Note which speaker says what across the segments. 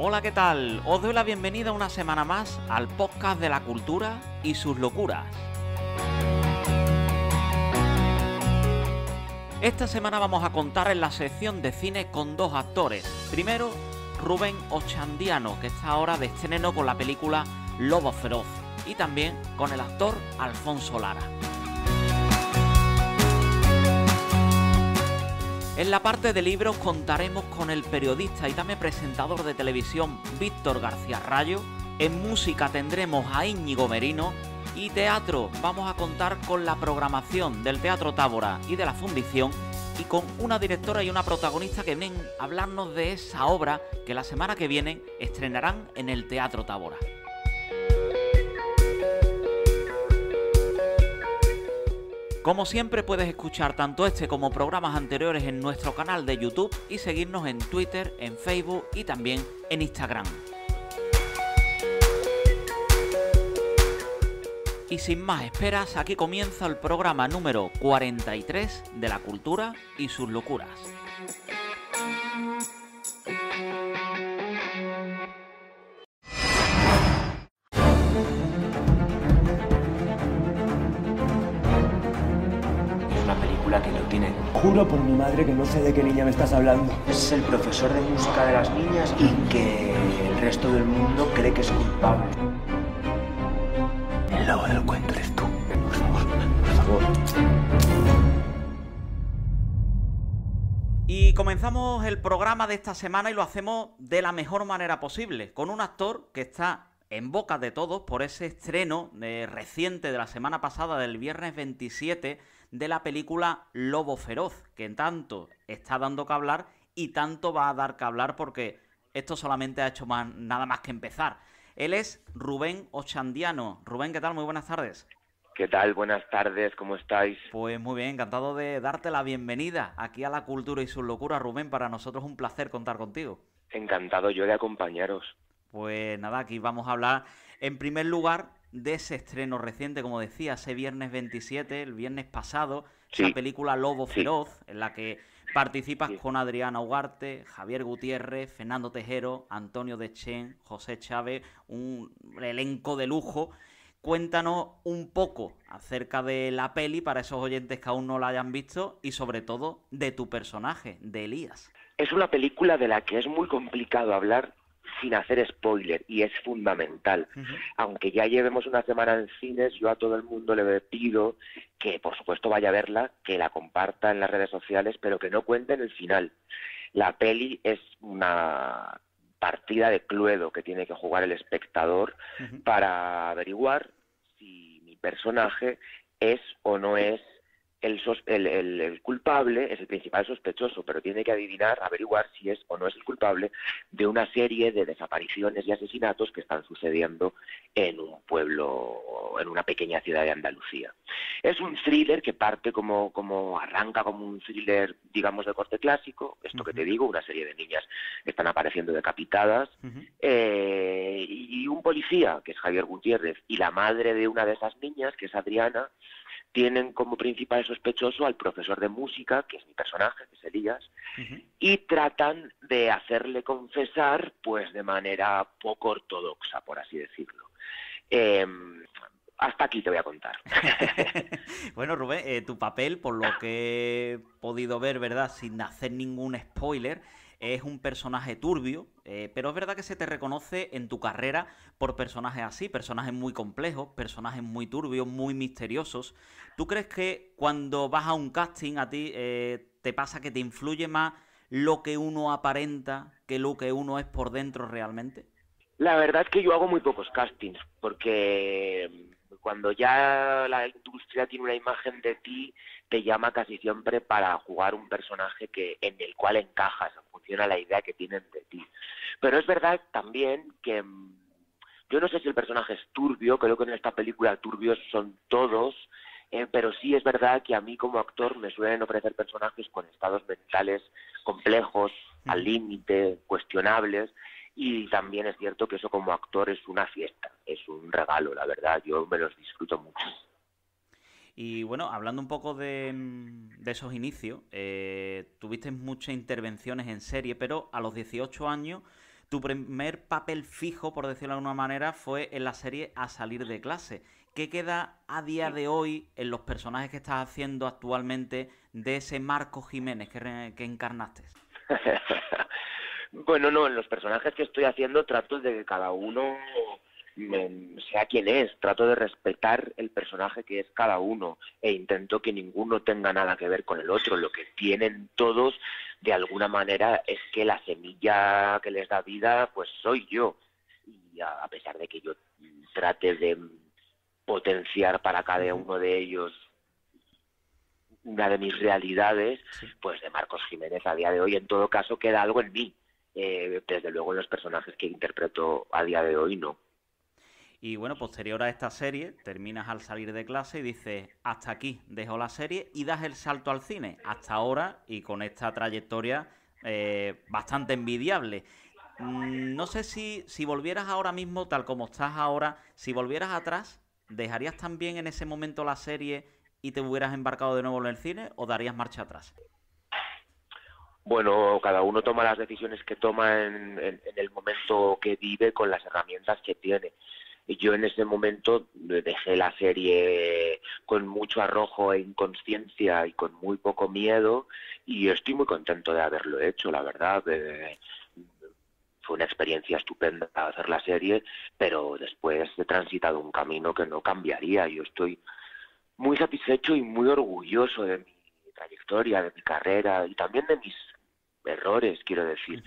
Speaker 1: Hola, ¿qué tal? Os doy la bienvenida una semana más al podcast de la cultura y sus locuras. Esta semana vamos a contar en la sección de cine con dos actores. Primero, Rubén Ochandiano, que está ahora de estreno con la película Lobo Feroz, y también con el actor Alfonso Lara. En la parte de libros contaremos con el periodista y también presentador de televisión Víctor García Rayo. En música tendremos a Íñigo Merino y teatro vamos a contar con la programación del Teatro Tábora y de la Fundición y con una directora y una protagonista que vienen a hablarnos de esa obra que la semana que viene estrenarán en el Teatro Tábora. Como siempre puedes escuchar tanto este como programas anteriores en nuestro canal de YouTube y seguirnos en Twitter, en Facebook y también en Instagram. Y sin más esperas, aquí comienza el programa número 43 de la cultura y sus locuras.
Speaker 2: Que no tiene.
Speaker 3: Juro por mi madre que no sé de qué niña me estás hablando.
Speaker 2: Es el profesor de música de las niñas y que el resto del mundo cree que es culpable.
Speaker 3: El lobo del cuento eres tú. Por favor.
Speaker 1: Y comenzamos el programa de esta semana y lo hacemos de la mejor manera posible, con un actor que está en boca de todos por ese estreno reciente de la semana pasada, del viernes 27, de la película Lobo Feroz, que en tanto está dando que hablar y tanto va a dar que hablar porque esto solamente ha hecho nada más que empezar. Él es Rubén Ochandiano. Rubén, ¿qué tal? Muy buenas tardes.
Speaker 4: ¿Qué tal? Buenas tardes, ¿cómo estáis?
Speaker 1: Pues muy bien, encantado de darte la bienvenida aquí a La Cultura y sus locuras, Rubén. Para nosotros es un placer contar contigo.
Speaker 4: Encantado yo de acompañaros.
Speaker 1: Pues nada, aquí vamos a hablar en primer lugar de ese estreno reciente, como decía, ese viernes 27, el viernes pasado,
Speaker 4: sí.
Speaker 1: Esa película Lobo Feroz, en la que participas con Adriana Ugarte, Javier Gutiérrez, Fernando Tejero, Antonio Dechen, José Chávez, un elenco de lujo. Cuéntanos un poco acerca de la peli para esos oyentes que aún no la hayan visto y sobre todo de tu personaje, de Elías.
Speaker 4: Es una película de la que es muy complicado hablar sin hacer spoiler, y es fundamental. Aunque ya llevemos una semana en cines, yo a todo el mundo le pido que por supuesto vaya a verla, que la comparta en las redes sociales, pero que no cuenten el final. La peli es una partida de Cluedo que tiene que jugar el espectador para averiguar si mi personaje es o no es el culpable, es el principal sospechoso, pero tiene que averiguar si es o no es el culpable de una serie de desapariciones y asesinatos que están sucediendo en un pueblo, en una pequeña ciudad de Andalucía. Es un thriller que arranca como un thriller, digamos, de corte clásico, esto que te digo, una serie de niñas están apareciendo decapitadas, y un policía, que es Javier Gutiérrez, y la madre de una de esas niñas, que es Adriana, tienen como principal sospechoso al profesor de música, que es mi personaje, que es Elías, y tratan de hacerle confesar pues de manera poco ortodoxa, por así decirlo. Hasta aquí te voy a contar.
Speaker 1: Bueno, Rubén, tu papel, por lo que he podido ver, ¿verdad?, sin hacer ningún spoiler, es un personaje turbio, pero es verdad que se te reconoce en tu carrera por personajes así, personajes muy complejos, personajes muy turbios, muy misteriosos. ¿Tú crees que cuando vas a un casting a ti te pasa que te influye más lo que uno aparenta que lo que uno es por dentro realmente?
Speaker 4: La verdad es que yo hago muy pocos castings, porque cuando ya la industria tiene una imagen de ti, te llama casi siempre para jugar un personaje en el cual encajas, en función a la idea que tienen de ti. Pero es verdad también que yo no sé si el personaje es turbio, creo que en esta película turbios son todos, pero sí es verdad que a mí como actor me suelen ofrecer personajes con estados mentales complejos, al límite, cuestionables, y también es cierto que eso como actor es una fiesta, es un regalo, la verdad, yo me los disfruto mucho.
Speaker 1: Y bueno, hablando un poco de esos inicios, tuviste muchas intervenciones en serie, pero a los 18 años Tu primer papel fijo, por decirlo de alguna manera, fue en la serie A salir de clase. ¿Qué queda a día de hoy en los personajes que estás haciendo actualmente de ese Marcos Jiménez que encarnaste?
Speaker 4: Bueno, no, en los personajes que estoy haciendo trato de que cada uno sea quien es, trato de respetar el personaje que es cada uno e intento que ninguno tenga nada que ver con el otro. Lo que tienen todos, de alguna manera, es que la semilla que les da vida, pues soy yo. Y a pesar de que yo trate de potenciar para cada uno de ellos una de mis realidades, pues de Marcos Jiménez a día de hoy, en todo caso, queda algo en mí. Desde luego en los personajes que interpreto a día de hoy, no.
Speaker 1: Y bueno, posterior a esta serie, terminas al salir de clase y dices, hasta aquí, dejo la serie y das el salto al cine. Hasta ahora, y con esta trayectoria bastante envidiable. No sé si volvieras ahora mismo, tal como estás ahora, si volvieras atrás, ¿dejarías también en ese momento la serie y te hubieras embarcado de nuevo en el cine o darías marcha atrás?
Speaker 4: Bueno, cada uno toma las decisiones que toma en el momento que vive con las herramientas que tiene. Yo en ese momento dejé la serie con mucho arrojo e inconsciencia y con muy poco miedo y estoy muy contento de haberlo hecho, la verdad. Fue una experiencia estupenda hacer la serie, pero después he transitado un camino que no cambiaría. Yo estoy muy satisfecho y muy orgulloso de mi trayectoria, de mi carrera y también de mis errores, quiero decir.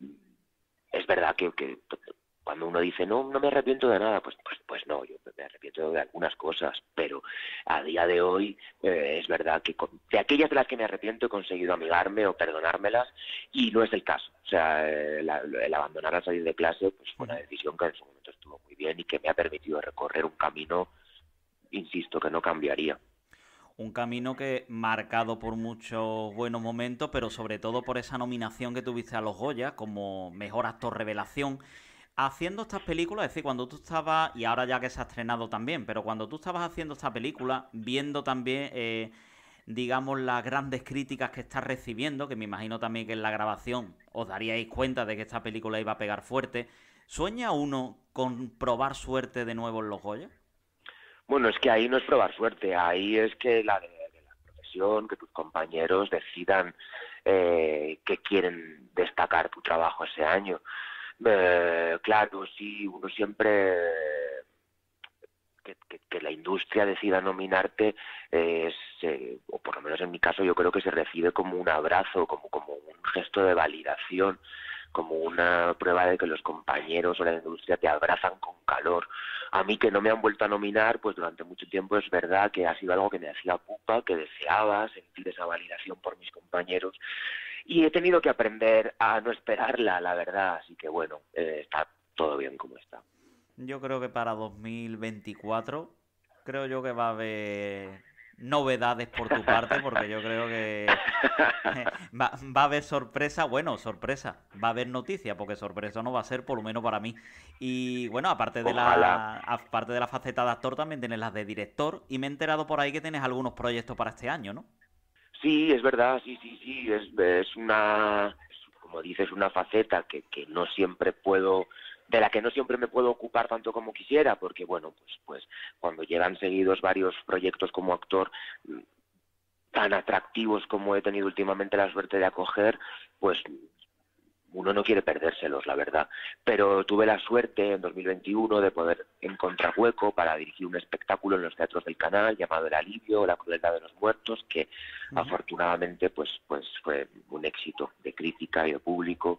Speaker 4: Es verdad que cuando uno dice no me arrepiento de nada, pues no, yo me arrepiento de algunas cosas, pero a día de hoy es verdad que de aquellas de las que me arrepiento he conseguido amigarme o perdonármelas y no es el caso. O sea, el abandonar al salir de clase pues fue una decisión que en su momento estuvo muy bien y que me ha permitido recorrer un camino, insisto, que no cambiaría.
Speaker 1: Un camino que marcado por muchos buenos momentos, pero sobre todo por esa nominación que tuviste a los Goya como mejor actor revelación. Haciendo estas películas, es decir, cuando tú estabas, y ahora ya que se ha estrenado también, pero cuando tú estabas haciendo esta película, viendo también, digamos, las grandes críticas que estás recibiendo, que me imagino también que en la grabación os daríais cuenta de que esta película iba a pegar fuerte, ¿sueña uno con probar suerte de nuevo en los Goya?
Speaker 4: Bueno, es que ahí no es probar suerte, ahí es que la profesión, que tus compañeros decidan que quieren destacar tu trabajo ese año. Claro, sí, uno siempre que la industria decida nominarte o por lo menos en mi caso yo creo que se recibe como un abrazo, como un gesto de validación, como una prueba de que los compañeros o la industria te abrazan con calor. A mí que no me han vuelto a nominar, pues durante mucho tiempo es verdad que ha sido algo que me hacía pupa, que deseaba sentir esa validación por mis compañeros. Y he tenido que aprender a no esperarla, la verdad. Así que bueno, está todo bien como está.
Speaker 1: Yo creo que para 2024, creo yo que va a haber novedades por tu parte, porque yo creo que va a haber sorpresa. Bueno, sorpresa, va a haber noticia, porque sorpresa no va a ser, por lo menos para mí. Y bueno, aparte de la faceta de actor, también tienes las de director, y me he enterado por ahí que tienes algunos proyectos para este año, ¿no?
Speaker 4: Sí, es verdad, sí, es una, como dices, una faceta que no siempre de la que no siempre me puedo ocupar tanto como quisiera, porque bueno, pues cuando llegan seguidos varios proyectos como actor tan atractivos como he tenido últimamente la suerte de acoger, pues uno no quiere perdérselos, la verdad. Pero tuve la suerte en 2021 de poder encontrar hueco para dirigir un espectáculo en los teatros del Canal llamado El Alivio, La Crueldad de los Muertos, que afortunadamente pues fue un éxito de crítica y de público.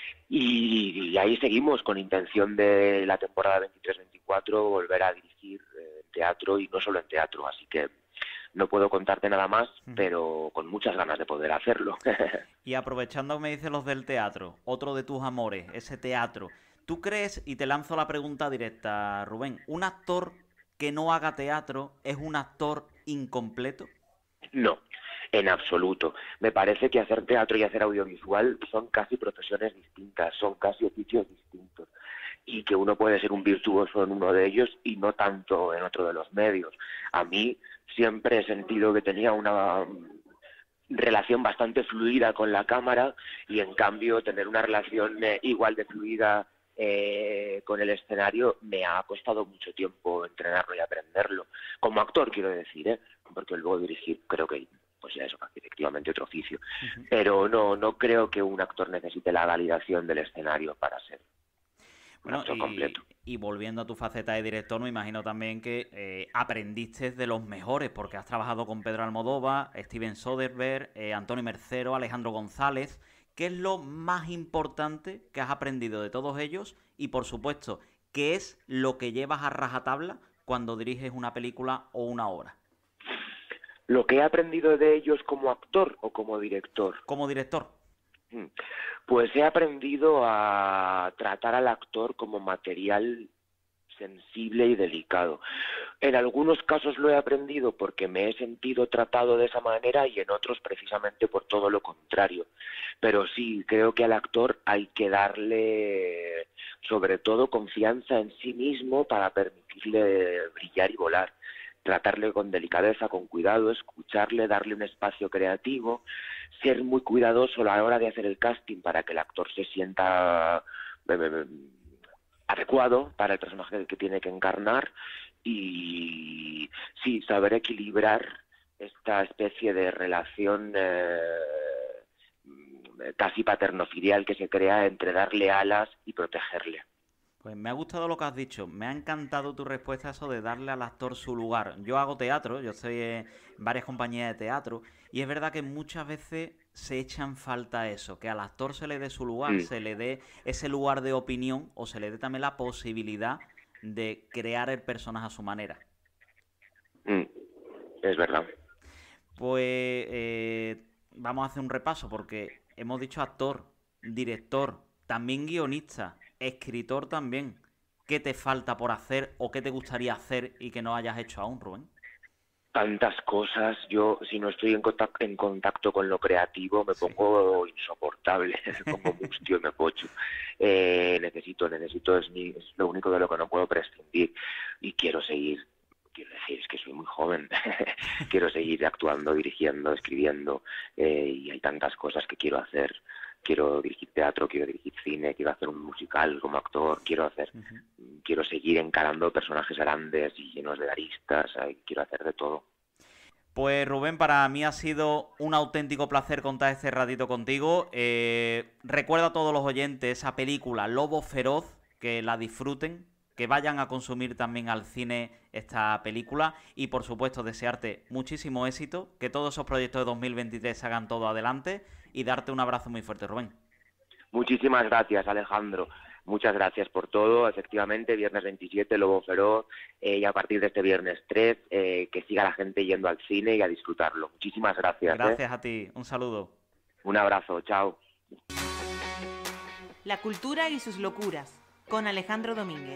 Speaker 4: Y ahí seguimos con intención de la temporada 23-24 volver a dirigir teatro y no solo en teatro, así que no puedo contarte nada más, pero con muchas ganas de poder hacerlo.
Speaker 1: Y aprovechando que me dices los del teatro, otro de tus amores, ese teatro, ¿tú crees, y te lanzo la pregunta directa, Rubén, un actor que no haga teatro es un actor incompleto?
Speaker 4: No, en absoluto. Me parece que hacer teatro y hacer audiovisual son casi profesiones distintas, son casi oficios distintos. Y que uno puede ser un virtuoso en uno de ellos y no tanto en otro de los medios. A mí siempre he sentido que tenía una relación bastante fluida con la cámara, y en cambio tener una relación igual de fluida con el escenario me ha costado mucho tiempo entrenarlo y aprenderlo. Como actor, quiero decir, porque luego dirigir creo que pues ya es efectivamente otro oficio. Pero no creo que un actor necesite la validación del escenario para ser un actor completo.
Speaker 1: Y volviendo a tu faceta de director, me imagino también que aprendiste de los mejores, porque has trabajado con Pedro Almodóvar, Steven Soderbergh, Antonio Mercero, Alejandro González. ¿Qué es lo más importante que has aprendido de todos ellos? Y, por supuesto, ¿qué es lo que llevas a rajatabla cuando diriges una película o una obra?
Speaker 4: ¿Lo que he aprendido de ellos como actor o como director?
Speaker 1: Como director.
Speaker 4: Pues he aprendido a tratar al actor como material sensible y delicado. En algunos casos lo he aprendido porque me he sentido tratado de esa manera, y en otros precisamente por todo lo contrario. Pero sí, creo que al actor hay que darle sobre todo confianza en sí mismo para permitirle brillar y volar. Tratarle con delicadeza, con cuidado, escucharle, darle un espacio creativo, ser muy cuidadoso a la hora de hacer el casting para que el actor se sienta adecuado para el personaje que tiene que encarnar, y sí, saber equilibrar esta especie de relación casi paterno-filial que se crea entre darle alas y protegerle.
Speaker 1: Pues me ha gustado lo que has dicho, me ha encantado tu respuesta a eso de darle al actor su lugar. Yo hago teatro, yo estoy en varias compañías de teatro, y es verdad que muchas veces se echa en falta eso, que al actor se le dé su lugar, se le dé ese lugar de opinión, o se le dé también la posibilidad de crear el personaje a su manera.
Speaker 4: Es verdad.
Speaker 1: Pues vamos a hacer un repaso, porque hemos dicho actor, director, también guionista, escritor también. ¿Qué te falta por hacer o qué te gustaría hacer y que no hayas hecho aún, Rubén?
Speaker 4: Tantas cosas. Yo, si no estoy en contacto con lo creativo, me pongo insoportable, me pongo mustio y me pocho. Necesito, es lo único de lo que no puedo prescindir, y quiero decir, es que soy muy joven, quiero seguir actuando, dirigiendo, escribiendo, y hay tantas cosas que quiero hacer. Quiero dirigir teatro, quiero dirigir cine, quiero hacer un musical como actor, quiero seguir encarando personajes grandes y llenos de aristas, quiero hacer de todo.
Speaker 1: Pues Rubén, para mí ha sido un auténtico placer contar este ratito contigo. Recuerda a todos los oyentes esa película Lobo Feroz, que la disfruten, que vayan a consumir también al cine esta película, y por supuesto desearte muchísimo éxito, que todos esos proyectos de 2023 se hagan todo adelante, y darte un abrazo muy fuerte, Rubén.
Speaker 4: Muchísimas gracias, Alejandro. Muchas gracias por todo. Efectivamente, viernes 27, Lobo Feroz, y a partir de este viernes 3, que siga la gente yendo al cine y a disfrutarlo. Muchísimas gracias.
Speaker 1: Gracias a ti. Un saludo.
Speaker 4: Un abrazo. Chao.
Speaker 5: La cultura y sus locuras, con Alejandro Domínguez.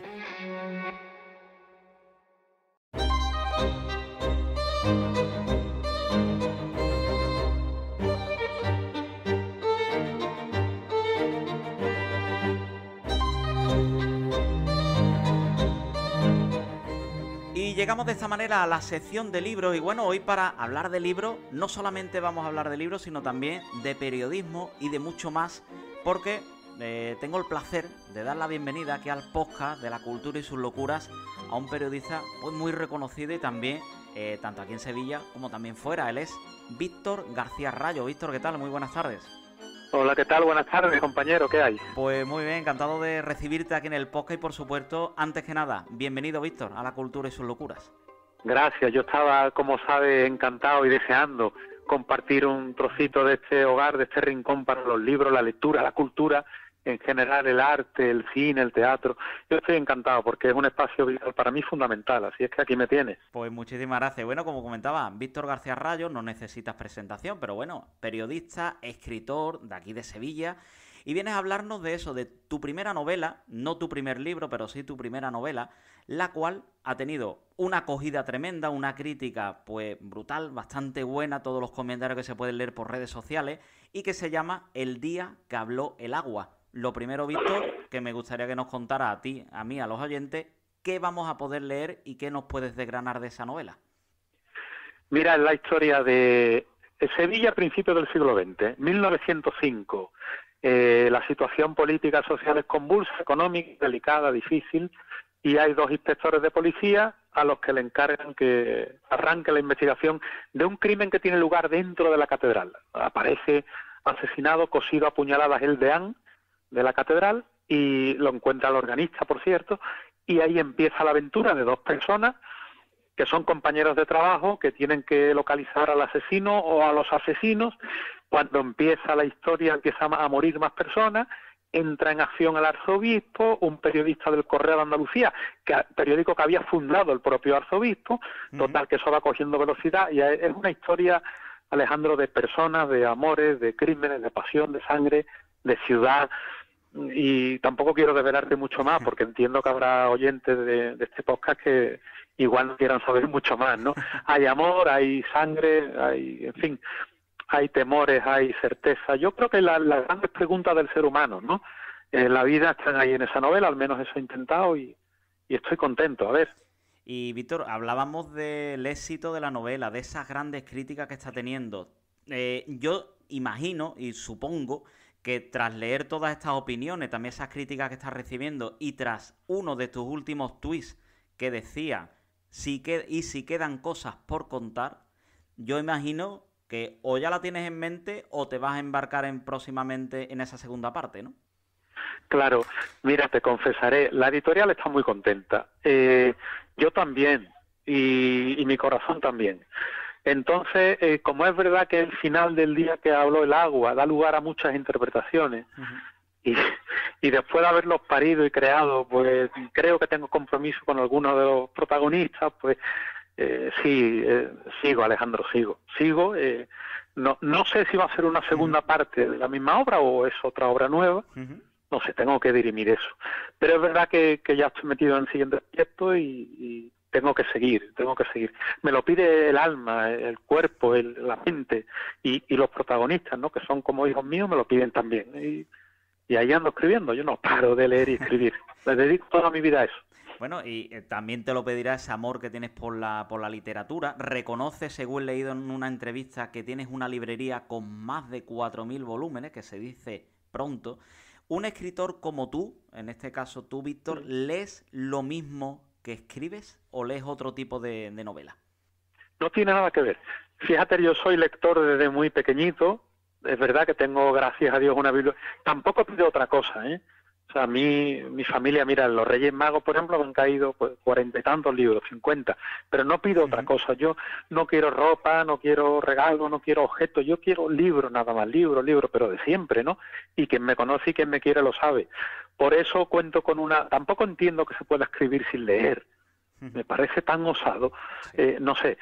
Speaker 1: Y llegamos de esta manera a la sección de libros, y bueno, hoy para hablar de libros no solamente vamos a hablar de libros, sino también de periodismo y de mucho más, porque tengo el placer de dar la bienvenida aquí al podcast de La Cultura y sus Locuras a un periodista pues muy reconocido, y también tanto aquí en Sevilla como también fuera. Él es Víctor García Rayo. Víctor, ¿qué tal? Muy buenas tardes.
Speaker 6: Hola, ¿qué tal? Buenas tardes, compañero, ¿qué hay?
Speaker 1: Pues muy bien, encantado de recibirte aquí en el podcast, y por supuesto, antes que nada, bienvenido, Víctor, a La Cultura y sus Locuras.
Speaker 6: Gracias, yo estaba, como sabes, encantado y deseando compartir un trocito de este hogar, de este rincón para los libros, la lectura, la cultura, en general el arte, el cine, el teatro. Yo estoy encantado porque es un espacio vital para mí fundamental, así es que aquí me tienes.
Speaker 1: Pues muchísimas gracias. Bueno, como comentaba, Víctor García Rayo, no necesitas presentación, pero bueno, periodista, escritor de aquí de Sevilla, y vienes a hablarnos de eso, de tu primera novela, no tu primer libro, pero sí tu primera novela, la cual ha tenido una acogida tremenda, una crítica pues brutal, bastante buena, todos los comentarios que se pueden leer por redes sociales, y que se llama El día que habló el agua. Lo primero, Víctor, que me gustaría que nos contara a ti, a mí, a los oyentes, ¿qué vamos a poder leer y qué nos puedes desgranar de esa novela?
Speaker 6: Mira, es la historia de Sevilla a principios del siglo XX, 1905. La situación política social es convulsa, económica, delicada, difícil, y hay 2 inspectores de policía a los que le encargan que arranque la investigación de un crimen que tiene lugar dentro de la catedral. Aparece asesinado, cosido a puñaladas el deán de la catedral, y lo encuentra el organista, por cierto, y ahí empieza la aventura de 2 personas que son compañeros de trabajo, que tienen que localizar al asesino o a los asesinos. Cuando empieza la historia, empiezan a morir más personas, entra en acción el arzobispo, un periodista del Correo de Andalucía, periódico que había fundado el propio arzobispo, total que eso va cogiendo velocidad, y es una historia, Alejandro, de personas, de amores, de crímenes, de pasión, de sangre, de ciudad, y tampoco quiero desvelarte mucho más, porque entiendo que habrá oyentes de este podcast que igual no quieran saber mucho más, ¿no? Hay amor, hay sangre, hay, en fin, hay temores, hay certeza. Yo creo que las grandes preguntas del ser humano, ¿no? La vida están ahí en esa novela, al menos eso he intentado, y estoy contento, a ver.
Speaker 1: Y Víctor, hablábamos del éxito de la novela, de esas grandes críticas que está teniendo. Yo imagino y supongo que tras leer todas estas opiniones, también esas críticas que estás recibiendo, y tras uno de tus últimos tweets que decía si quedan cosas por contar, yo imagino que o ya la tienes en mente o te vas a embarcar próximamente en esa segunda parte, ¿no?
Speaker 6: Claro, mira, te confesaré, la editorial está muy contenta, yo también, y mi corazón también. Entonces, como es verdad que el final del día que habló el agua da lugar a muchas interpretaciones, y después de haberlos parido y creado, pues creo que tengo compromiso con algunos de los protagonistas, pues sigo, Alejandro, sigo. No sé si va a ser una segunda parte de la misma obra o es otra obra nueva, no sé, tengo que dirimir eso. Pero es verdad que ya estoy metido en el siguiente proyecto y tengo que seguir. Me lo pide el alma, el cuerpo, la mente y los protagonistas, ¿no? Que son como hijos míos, me lo piden también. Y ahí ando escribiendo, yo no paro de leer y escribir. Le dedico toda mi vida a eso.
Speaker 1: Bueno, y también te lo pedirá ese amor que tienes por la literatura. Reconoce, según he leído en una entrevista, que tienes una librería con más de 4.000 volúmenes, que se dice pronto. Un escritor como tú, en este caso tú, Víctor, ¿lees lo mismo que escribes o lees otro tipo de novela?
Speaker 6: No tiene nada que ver. Fíjate, yo soy lector desde muy pequeñito. Es verdad que tengo, gracias a Dios, una biblioteca. Tampoco pido otra cosa, ¿eh? O sea, mi familia, mira, los Reyes Magos, por ejemplo, me han caído pues 40 y tantos libros, 50, pero no pido otra cosa. Yo no quiero ropa, no quiero regalos, no quiero objetos, yo quiero libros nada más, libros, pero de siempre, ¿no? Y quien me conoce y quien me quiere lo sabe. Por eso cuento con tampoco entiendo que se pueda escribir sin leer. Me parece tan osado. No sé.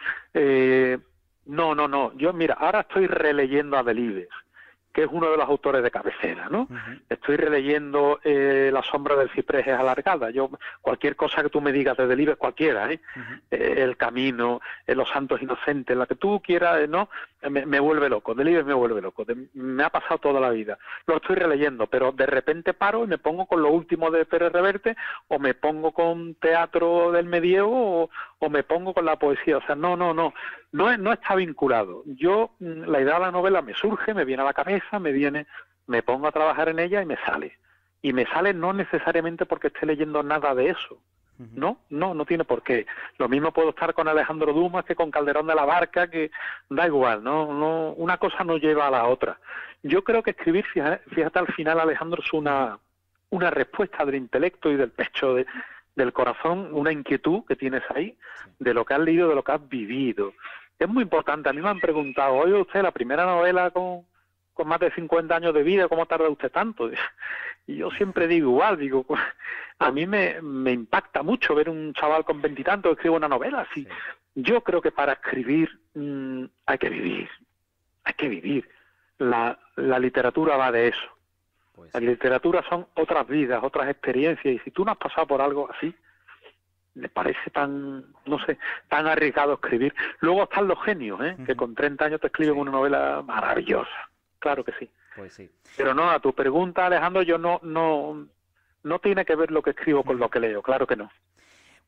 Speaker 6: No. Yo, mira, ahora estoy releyendo a Delibes, que es uno de los autores de cabecera, ¿no? Estoy releyendo La sombra del ciprés es alargada. Yo, cualquier cosa que tú me digas de Delibes, cualquiera, El camino, Los santos inocentes, la que tú quieras, ¿no? Me vuelve loco. Delibes me vuelve loco. Me ha pasado toda la vida. Lo estoy releyendo, pero de repente paro y me pongo con lo último de Pérez Reverte, o me pongo con teatro del medievo, o me pongo con la poesía. O sea, no está vinculado. Yo, la idea de la novela me surge, me viene a la cabeza, me pongo a trabajar en ella y me sale. Y me sale no necesariamente porque esté leyendo nada de eso. No tiene por qué. Lo mismo puedo estar con Alejandro Dumas que con Calderón de la Barca, que da igual, no, una cosa no lleva a la otra. Yo creo que escribir, fíjate al final, Alejandro, es una respuesta del intelecto y del pecho, del corazón, una inquietud que tienes ahí, de lo que has leído, de lo que has vivido. Es muy importante. A mí me han preguntado, oye, usted, la primera novela con más de 50 años de vida, ¿cómo tarda usted tanto? Y yo siempre digo igual, a mí me impacta mucho ver un chaval con 20 y tantos que escribe una novela. Sí. Yo creo que para escribir hay que vivir. La literatura va de eso. Pues, la literatura son otras vidas, otras experiencias, y si tú no has pasado por algo así, me parece tan arriesgado escribir. Luego están los genios, que con 30 años te escriben una novela maravillosa. Claro que sí.
Speaker 1: Pues sí.
Speaker 6: Pero no, a tu pregunta, Alejandro, yo no tiene que ver lo que escribo con lo que leo, claro que no.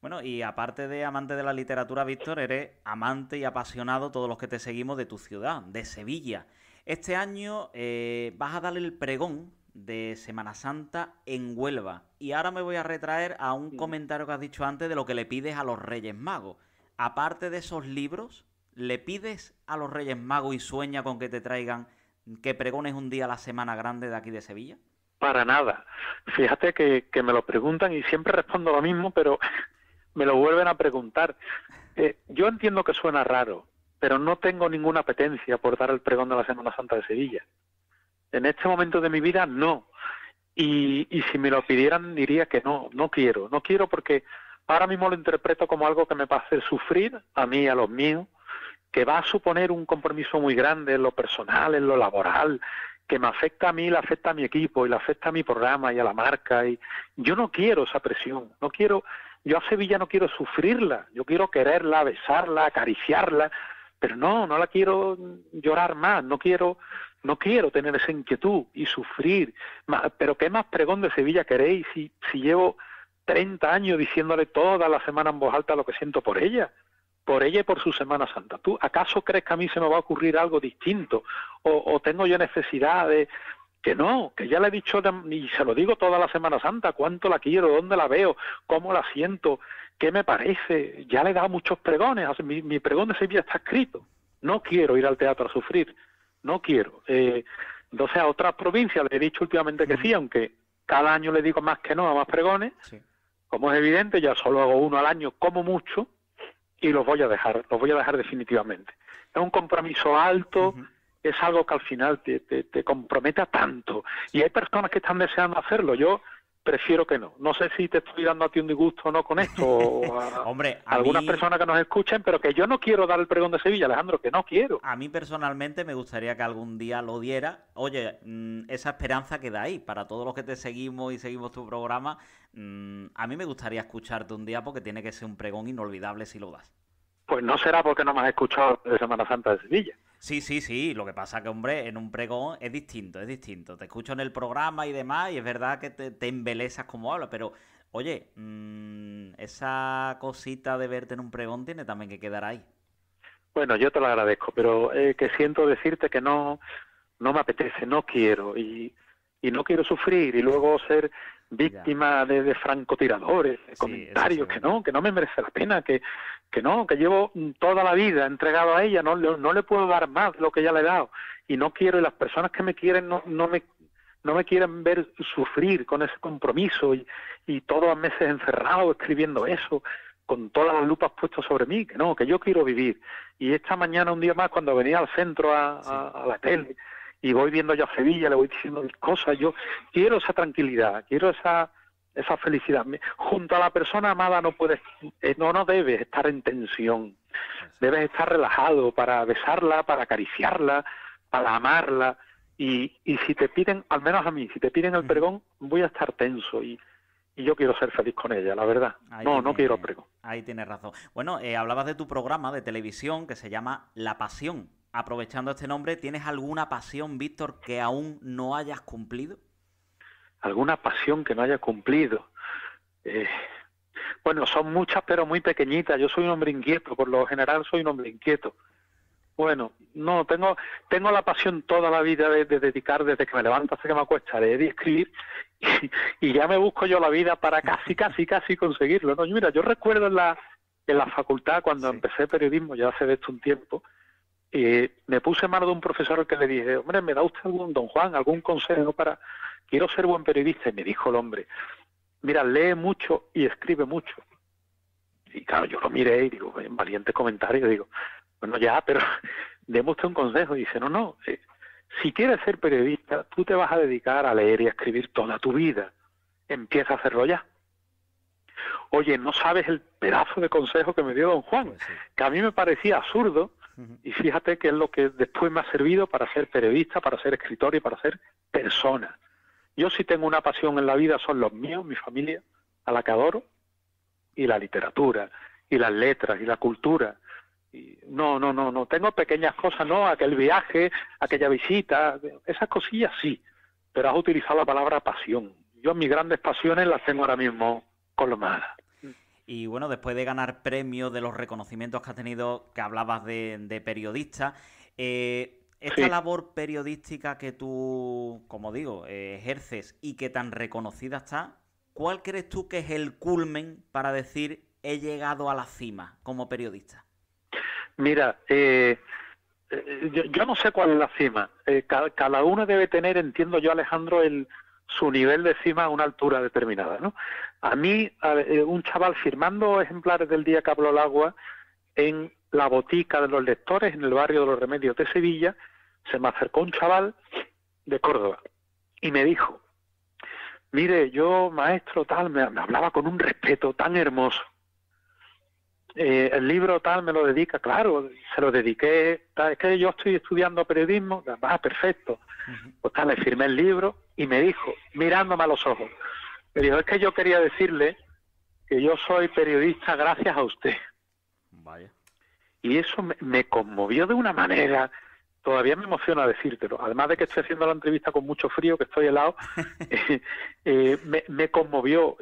Speaker 1: Bueno, y aparte de amante de la literatura, Víctor, eres amante y apasionado, todos los que te seguimos, de tu ciudad, de Sevilla. Este año vas a darle el pregón de Semana Santa en Huelva. Y ahora me voy a retraer a un comentario que has dicho antes de lo que le pides a los Reyes Magos. Aparte de esos libros, ¿le pides a los Reyes Magos y sueña con que te traigan, que pregones un día la Semana Grande de aquí de Sevilla?
Speaker 6: Para nada. Fíjate que me lo preguntan y siempre respondo lo mismo, pero me lo vuelven a preguntar. Yo entiendo que suena raro, pero no tengo ninguna apetencia por dar el pregón de la Semana Santa de Sevilla. En este momento de mi vida, no. Y si me lo pidieran, diría que no quiero. No quiero porque ahora mismo lo interpreto como algo que me va a hacer sufrir a mí y a los míos, que va a suponer un compromiso muy grande en lo personal, en lo laboral, que me afecta a mí, le afecta a mi equipo y le afecta a mi programa y a la marca. Y yo no quiero esa presión, yo a Sevilla no quiero sufrirla, yo quiero quererla, besarla, acariciarla, pero no la quiero llorar más, no quiero tener esa inquietud y sufrir. Pero ¿qué más pregón de Sevilla queréis si llevo 30 años diciéndole toda la semana en voz alta lo que siento por ella y por su Semana Santa? ¿Tú acaso crees que a mí se me va a ocurrir algo distinto? ¿O tengo yo necesidad de...? Que no, que ya le he dicho, y se lo digo toda la Semana Santa, cuánto la quiero, dónde la veo, cómo la siento, qué me parece. Ya le he dado muchos pregones, mi pregón de Sevilla está escrito. No quiero ir al teatro a sufrir, no quiero. Entonces a otras provincias le he dicho últimamente que sí, aunque cada año le digo más que no a más pregones. Sí. Como es evidente, ya solo hago uno al año como mucho, y los voy a dejar definitivamente. Es un compromiso alto, es algo que al final te compromete a tanto. Y hay personas que están deseando hacerlo. Yo prefiero que no. No sé si te estoy dando a ti un disgusto o no con esto, o
Speaker 1: Hombre,
Speaker 6: a algunas personas que nos escuchen, pero que yo no quiero dar el pregón de Sevilla, Alejandro, que no quiero.
Speaker 1: A mí personalmente me gustaría que algún día lo diera. Oye, esa esperanza queda ahí. Para todos los que te seguimos y seguimos tu programa, a mí me gustaría escucharte un día porque tiene que ser un pregón inolvidable si lo das.
Speaker 6: Pues no será porque no me has escuchado de Semana Santa de Sevilla.
Speaker 1: Sí. Lo que pasa que, hombre, en un pregón es distinto. Te escucho en el programa y demás, y es verdad que te embelesas como hablas, pero, oye, esa cosita de verte en un pregón tiene también que quedar ahí.
Speaker 6: Bueno, yo te lo agradezco, pero que siento decirte que no me apetece, no quiero, y no quiero sufrir, y luego ser víctima de francotiradores, de comentarios, que no me merece la pena, que llevo toda la vida entregado a ella, no le puedo dar más de lo que ya le he dado, y no quiero, y las personas que me quieren no me quieren ver sufrir con ese compromiso, y todos los meses encerrado escribiendo eso, con todas las lupas puestas sobre mí, que yo quiero vivir. Y esta mañana, un día más, cuando venía al centro a la tele, y voy viendo yo a Sevilla, le voy diciendo mis cosas, yo quiero esa tranquilidad, quiero esa felicidad. Junto a la persona amada no debes estar en tensión, debes estar relajado para besarla, para acariciarla, para amarla, y si te piden, al menos a mí, si te piden el pregón, voy a estar tenso, y yo quiero ser feliz con ella, la verdad. No quiero pregón.
Speaker 1: Ahí tienes razón. Bueno, hablabas de tu programa de televisión que se llama La Pasión. Aprovechando este nombre, ¿tienes alguna pasión, Víctor, que aún no hayas cumplido?
Speaker 6: ¿Alguna pasión que no haya cumplido? Bueno, son muchas, pero muy pequeñitas. Yo soy un hombre inquieto, por lo general soy un hombre inquieto. Bueno, no, tengo la pasión toda la vida de dedicar, desde que me levanto hasta que me acuesto, de escribir, y ya me busco yo la vida para casi conseguirlo, ¿no? Mira, yo recuerdo en la facultad, cuando empecé periodismo, ya hace de esto un tiempo, me puse en mano de un profesor al que le dije, hombre, ¿me da usted don Juan, algún consejo quiero ser buen periodista? Y me dijo el hombre, mira, lee mucho y escribe mucho. Y claro, yo lo miré y digo, en valiente comentario, digo, bueno, ya, pero deme usted un consejo. Y dice, no, si quieres ser periodista, tú te vas a dedicar a leer y a escribir toda tu vida. Empieza a hacerlo ya. Oye, no sabes el pedazo de consejo que me dio don Juan, pues sí, que a mí me parecía absurdo, y fíjate que es lo que después me ha servido para ser periodista, para ser escritor y para ser persona. Yo sí tengo una pasión en la vida, son los míos, mi familia, a la que adoro, y la literatura, y las letras, y la cultura. Y no, tengo pequeñas cosas, no, aquel viaje, aquella visita, esas cosillas sí, pero has utilizado la palabra pasión. Yo mis grandes pasiones las tengo ahora mismo colmadas.
Speaker 1: Y bueno, después de ganar premios, de los reconocimientos que has tenido, que hablabas de periodista, esta labor periodística que tú, como digo, ejerces y que tan reconocida está, ¿cuál crees tú que es el culmen para decir he llegado a la cima como periodista?
Speaker 6: Mira, yo no sé cuál es la cima. Cada uno debe tener, entiendo yo, Alejandro, su nivel de cima a una altura determinada, ¿no? A mí, un chaval firmando ejemplares del Día que habló el agua en la botica de los lectores, en el barrio de los Remedios de Sevilla, se me acercó un chaval de Córdoba y me dijo, mire, yo, maestro, tal, me hablaba con un respeto tan hermoso. El libro tal me lo dedica, claro, se lo dediqué, tal, es que yo estoy estudiando periodismo, perfecto. Pues tal, le firmé el libro y me dijo, mirándome a los ojos, me dijo, es que yo quería decirle que yo soy periodista gracias a usted.
Speaker 1: Vaya. Y
Speaker 6: eso me conmovió de una manera, todavía me emociona decírtelo, además de que estoy haciendo la entrevista con mucho frío, que estoy helado, me conmovió.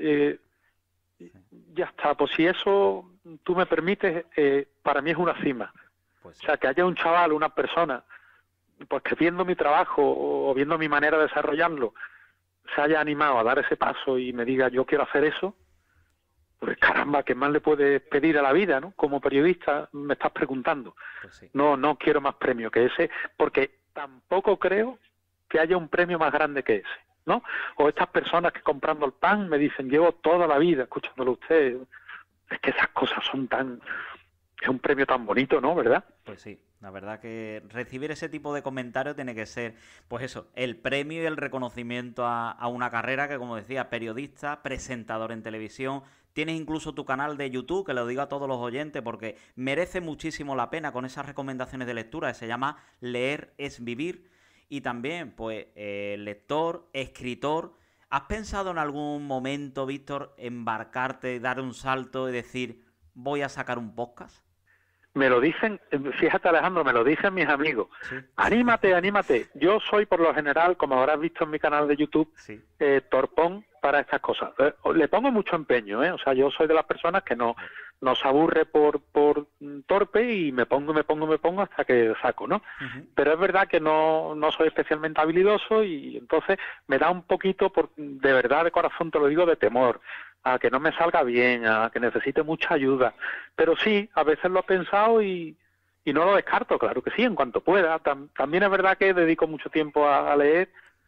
Speaker 6: Ya está, pues si eso tú me permites, para mí es una cima. Pues sí. O sea, que haya un chaval, una persona, pues que viendo mi trabajo o viendo mi manera de desarrollarlo, se haya animado a dar ese paso y me diga yo quiero hacer eso, pues caramba, ¿qué más le puedes pedir a la vida, no? Como periodista me estás preguntando. Pues sí. No quiero más premio que ese, porque tampoco creo que haya un premio más grande que ese, ¿no? O estas personas que comprando el pan me dicen, llevo toda la vida escuchándolo a usted. Es que esas cosas son es un premio tan bonito, ¿no? ¿Verdad?
Speaker 1: Pues sí, la verdad que recibir ese tipo de comentarios tiene que ser, pues eso, el premio y el reconocimiento a una carrera que, como decía, periodista, presentador en televisión. Tienes incluso tu canal de YouTube, que lo digo a todos los oyentes porque merece muchísimo la pena con esas recomendaciones de lectura, que se llama Leer es Vivir. Y también, pues, lector, escritor. ¿Has pensado en algún momento, Víctor, embarcarte, dar un salto y decir, voy a sacar un podcast?
Speaker 6: Me lo dicen, fíjate Alejandro, me lo dicen mis amigos. Sí. Anímate. Yo soy por lo general, como habrás visto en mi canal de YouTube, sí, torpón para estas cosas. Le pongo mucho empeño, o sea, yo soy de las personas que no se aburre por torpe y me pongo hasta que saco, ¿no? Uh-huh. Pero es verdad que no soy especialmente habilidoso y entonces me da un poquito, de verdad, de corazón te lo digo, de temor a que no me salga bien, a que necesite mucha ayuda. Pero sí, a veces lo he pensado y no lo descarto, claro que sí, en cuanto pueda. También es verdad que dedico mucho tiempo a leer,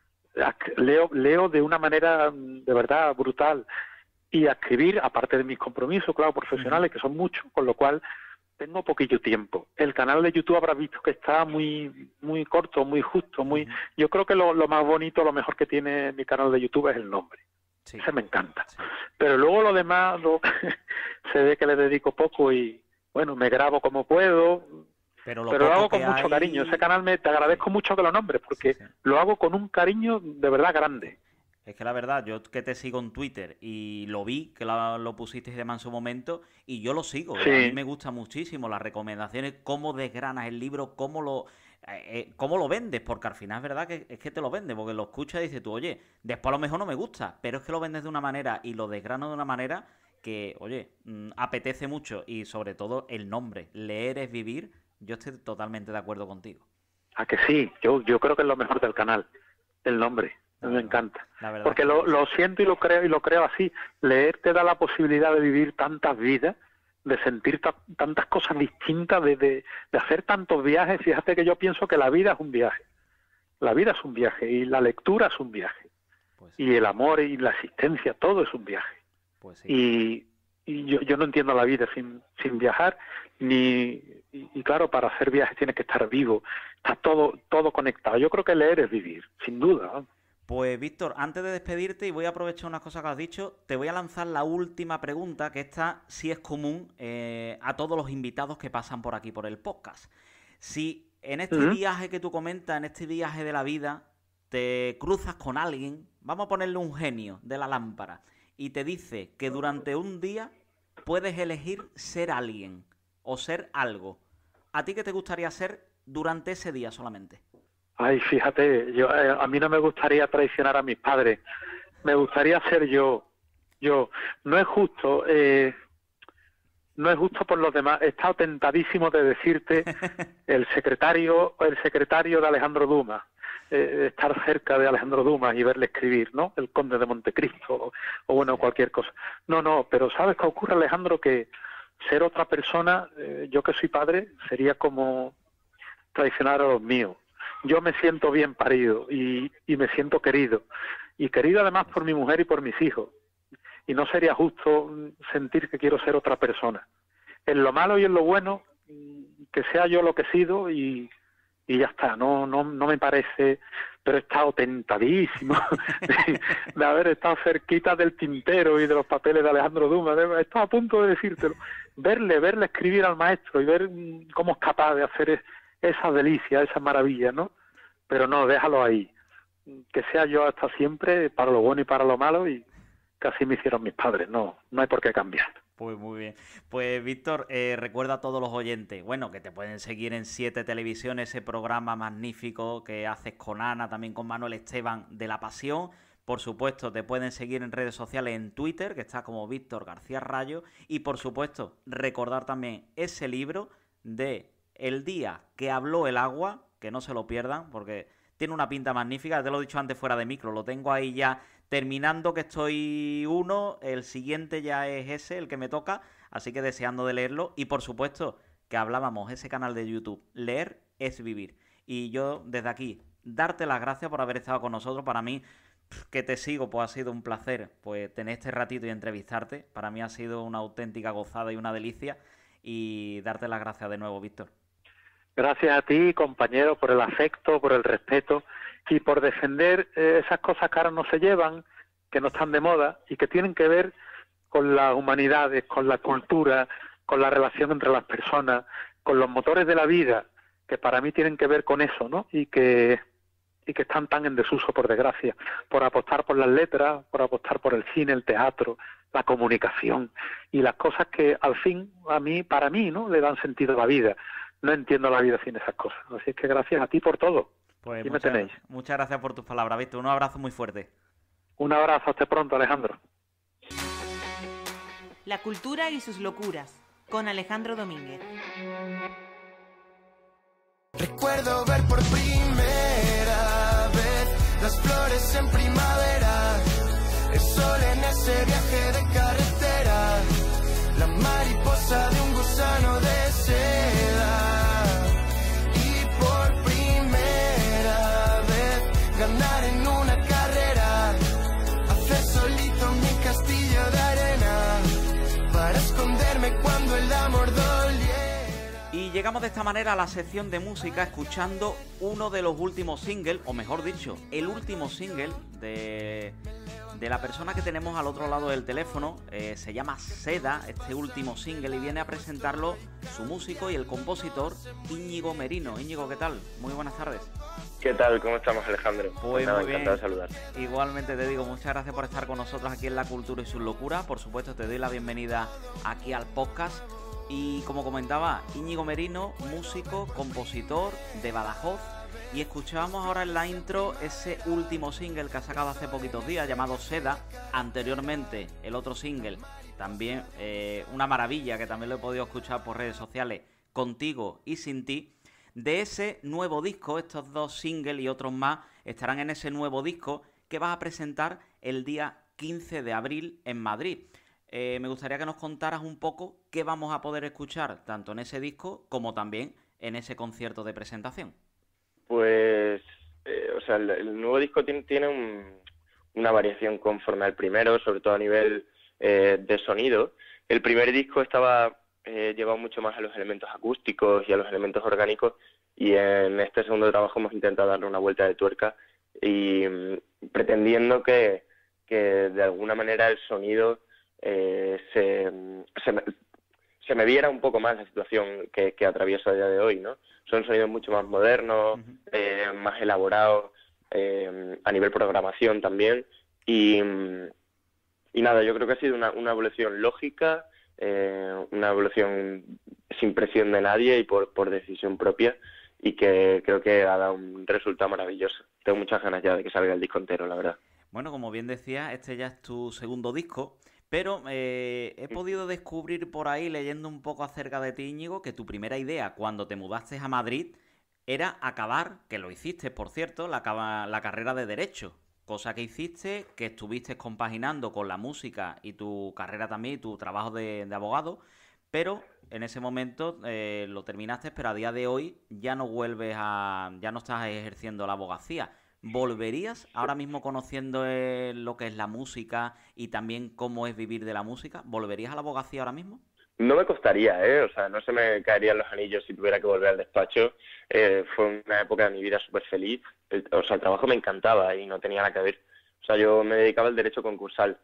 Speaker 6: leo de una manera de verdad brutal. Y a escribir, aparte de mis compromisos, claro, profesionales, que son muchos, con lo cual tengo poquillo tiempo. El canal de YouTube habrás visto que está muy muy corto, muy justo, muy. Yo creo que lo más bonito, lo mejor que tiene mi canal de YouTube es el nombre. Sí. Ese me encanta. Sí. Pero luego lo demás se ve que le dedico poco y, bueno, me grabo como puedo, pero lo hago con mucho cariño. Ese canal te agradezco mucho que lo nombres, porque lo hago con un cariño de verdad grande.
Speaker 1: Es que la verdad, yo que te sigo en Twitter y lo vi, que lo pusiste y demás en su momento, y yo lo sigo. Sí. A mí me gusta muchísimo las recomendaciones, cómo desgranas el libro, cómo lo vendes, porque al final es verdad que es que te lo vendes, porque lo escuchas y dices tú, oye, después a lo mejor no me gusta, pero es que lo vendes de una manera y lo desgranas de una manera que, oye, apetece mucho y sobre todo el nombre, Leer es Vivir, yo estoy totalmente de acuerdo contigo.
Speaker 6: ¿A que sí? Yo creo que es lo mejor del canal, el nombre. Me encanta, porque lo siento y lo creo así. Leer te da la posibilidad de vivir tantas vidas, de sentir tantas cosas distintas, de hacer tantos viajes. Fíjate que yo pienso que la vida es un viaje. La vida es un viaje y la lectura es un viaje. Pues sí. Y el amor y la existencia, todo es un viaje. Pues sí. Y yo no entiendo la vida sin viajar, y claro, para hacer viajes tienes que estar vivo. Está todo conectado. Yo creo que leer es vivir, sin duda, ¿no?
Speaker 1: Pues Víctor, antes de despedirte, y voy a aprovechar unas cosas que has dicho, te voy a lanzar la última pregunta, que esta sí es común a todos los invitados que pasan por aquí, por el podcast. Si en este viaje que tú comentas, en este viaje de la vida, te cruzas con alguien, vamos a ponerle un genio de la lámpara, y te dice que durante un día puedes elegir ser alguien o ser algo, ¿a ti qué te gustaría ser durante ese día solamente?
Speaker 6: Ay, fíjate, a mí no me gustaría traicionar a mis padres, me gustaría ser yo. No es justo, no es justo por los demás. He estado tentadísimo de decirte el secretario de Alejandro Dumas, estar cerca de Alejandro Dumas y verle escribir, ¿no? El Conde de Montecristo o bueno, cualquier cosa. No, pero ¿sabes qué ocurre, Alejandro? Que ser otra persona, yo que soy padre, sería como traicionar a los míos. Yo me siento bien parido y me siento querido. Y querido además por mi mujer y por mis hijos. Y no sería justo sentir que quiero ser otra persona. En lo malo y en lo bueno, que sea yo lo que he sido y ya está. No me parece, pero he estado tentadísimo de haber estado cerquita del tintero y de los papeles de Alejandro Dumas. He estado a punto de decírtelo. Verle escribir al maestro y ver cómo es capaz de hacer esa delicia, esa maravilla, ¿no? Pero no, déjalo ahí. Que sea yo hasta siempre, para lo bueno y para lo malo, y que así me hicieron mis padres. No hay por qué cambiar.
Speaker 1: Pues muy bien. Pues Víctor, recuerda a todos los oyentes, bueno, que te pueden seguir en 7 Televisión, ese programa magnífico que haces con Ana, también con Manuel Esteban, de La Pasión. Por supuesto, te pueden seguir en redes sociales, en Twitter, que está como Víctor García Rayo. Y por supuesto, recordar también ese libro de El día que habló el agua, que no se lo pierdan, porque tiene una pinta magnífica. Te lo he dicho antes fuera de micro, lo tengo ahí ya terminando, que estoy uno, el siguiente ya es ese, el que me toca, así que deseando de leerlo. Y por supuesto, que hablábamos, ese canal de YouTube, Leer es Vivir. Y yo, desde aquí, darte las gracias por haber estado con nosotros. Para mí, que te sigo, pues ha sido un placer pues tener este ratito y entrevistarte. Para mí ha sido una auténtica gozada y una delicia. Y darte las gracias de nuevo, Víctor.
Speaker 6: Gracias a ti, compañero, por el afecto, por el respeto y por defender esas cosas que ahora no se llevan, que no están de moda y que tienen que ver con las humanidades, con la cultura, con la relación entre las personas, con los motores de la vida, que para mí tienen que ver con eso, ¿no? Y que están tan en desuso, por desgracia, por apostar por las letras, por apostar por el cine, el teatro, la comunicación y las cosas que al fin, para mí, ¿no? Le dan sentido a la vida. No entiendo la vida sin esas cosas. Así es que gracias a ti por todo.
Speaker 1: Pues
Speaker 6: aquí me tenéis.
Speaker 1: Muchas gracias por tus palabras, Víctor. Un abrazo muy fuerte.
Speaker 6: Un abrazo. Hasta pronto, Alejandro.
Speaker 5: La cultura y sus locuras, con Alejandro Domínguez.
Speaker 7: Recuerdo ver por primera vez las flores en primavera, el sol en ese viaje de carretera, la mariposa de un gusano de seda. Y por primera vez ganar en una carrera, hacer solito mi castillo de arena para esconderme cuando el amor doliera.
Speaker 1: Y llegamos de esta manera a la sección de música escuchando uno de los últimos singles, o mejor dicho, el último single de la persona que tenemos al otro lado del teléfono. Se llama Seda, este último single, y viene a presentarlo su músico y el compositor Íñigo Merino. Íñigo, ¿qué tal? Muy buenas tardes.
Speaker 8: ¿Qué tal? ¿Cómo estamos, Alejandro?
Speaker 1: Pues muy bien.
Speaker 8: Encantado de saludarte.
Speaker 1: Igualmente te digo, muchas gracias por estar con nosotros aquí en La Cultura y sus Locuras. Por supuesto, te doy la bienvenida aquí al podcast. Y como comentaba, Íñigo Merino, músico, compositor de Badajoz. Y escuchábamos ahora en la intro ese último single que ha sacado hace poquitos días, llamado Seda. Anteriormente, el otro single, también una maravilla, que también lo he podido escuchar por redes sociales, Contigo y Sin Ti. De ese nuevo disco, estos dos singles y otros más estarán en ese nuevo disco que vas a presentar el día 15 de abril en Madrid. Me gustaría que nos contaras un poco qué vamos a poder escuchar, tanto en ese disco como también en ese concierto de presentación.
Speaker 8: Pues, el nuevo disco tiene una variación conforme al primero, sobre todo a nivel de sonido. El primer disco estaba llevado mucho más a los elementos acústicos y a los elementos orgánicos, y en este segundo trabajo hemos intentado darle una vuelta de tuerca y pretendiendo que de alguna manera el sonido se me viera un poco más la situación que atravieso a día de hoy, ¿no? Son sonidos mucho más modernos, más elaborados, a nivel programación también, y nada, yo creo que ha sido una evolución lógica, una evolución sin presión de nadie y por decisión propia, y que creo que ha dado un resultado maravilloso. Tengo muchas ganas ya de que salga el disco entero, la verdad.
Speaker 1: Bueno, como bien decía, este ya es tu segundo disco, Pero he podido descubrir por ahí, leyendo un poco acerca de ti, Íñigo, que tu primera idea cuando te mudaste a Madrid era acabar, que lo hiciste, por cierto, la carrera de Derecho. Cosa que hiciste, que estuviste compaginando con la música y tu carrera también, y tu trabajo de abogado, pero en ese momento lo terminaste, pero a día de hoy ya no ya no estás ejerciendo la abogacía. ¿Volverías ahora mismo conociendo lo que es la música y también cómo es vivir de la música? ¿Volverías a la abogacía ahora mismo?
Speaker 8: No me costaría, ¿eh? O sea, no se me caerían los anillos si tuviera que volver al despacho. Fue una época de mi vida súper feliz. El trabajo me encantaba y no tenía nada que ver. O sea, yo me dedicaba al derecho concursal,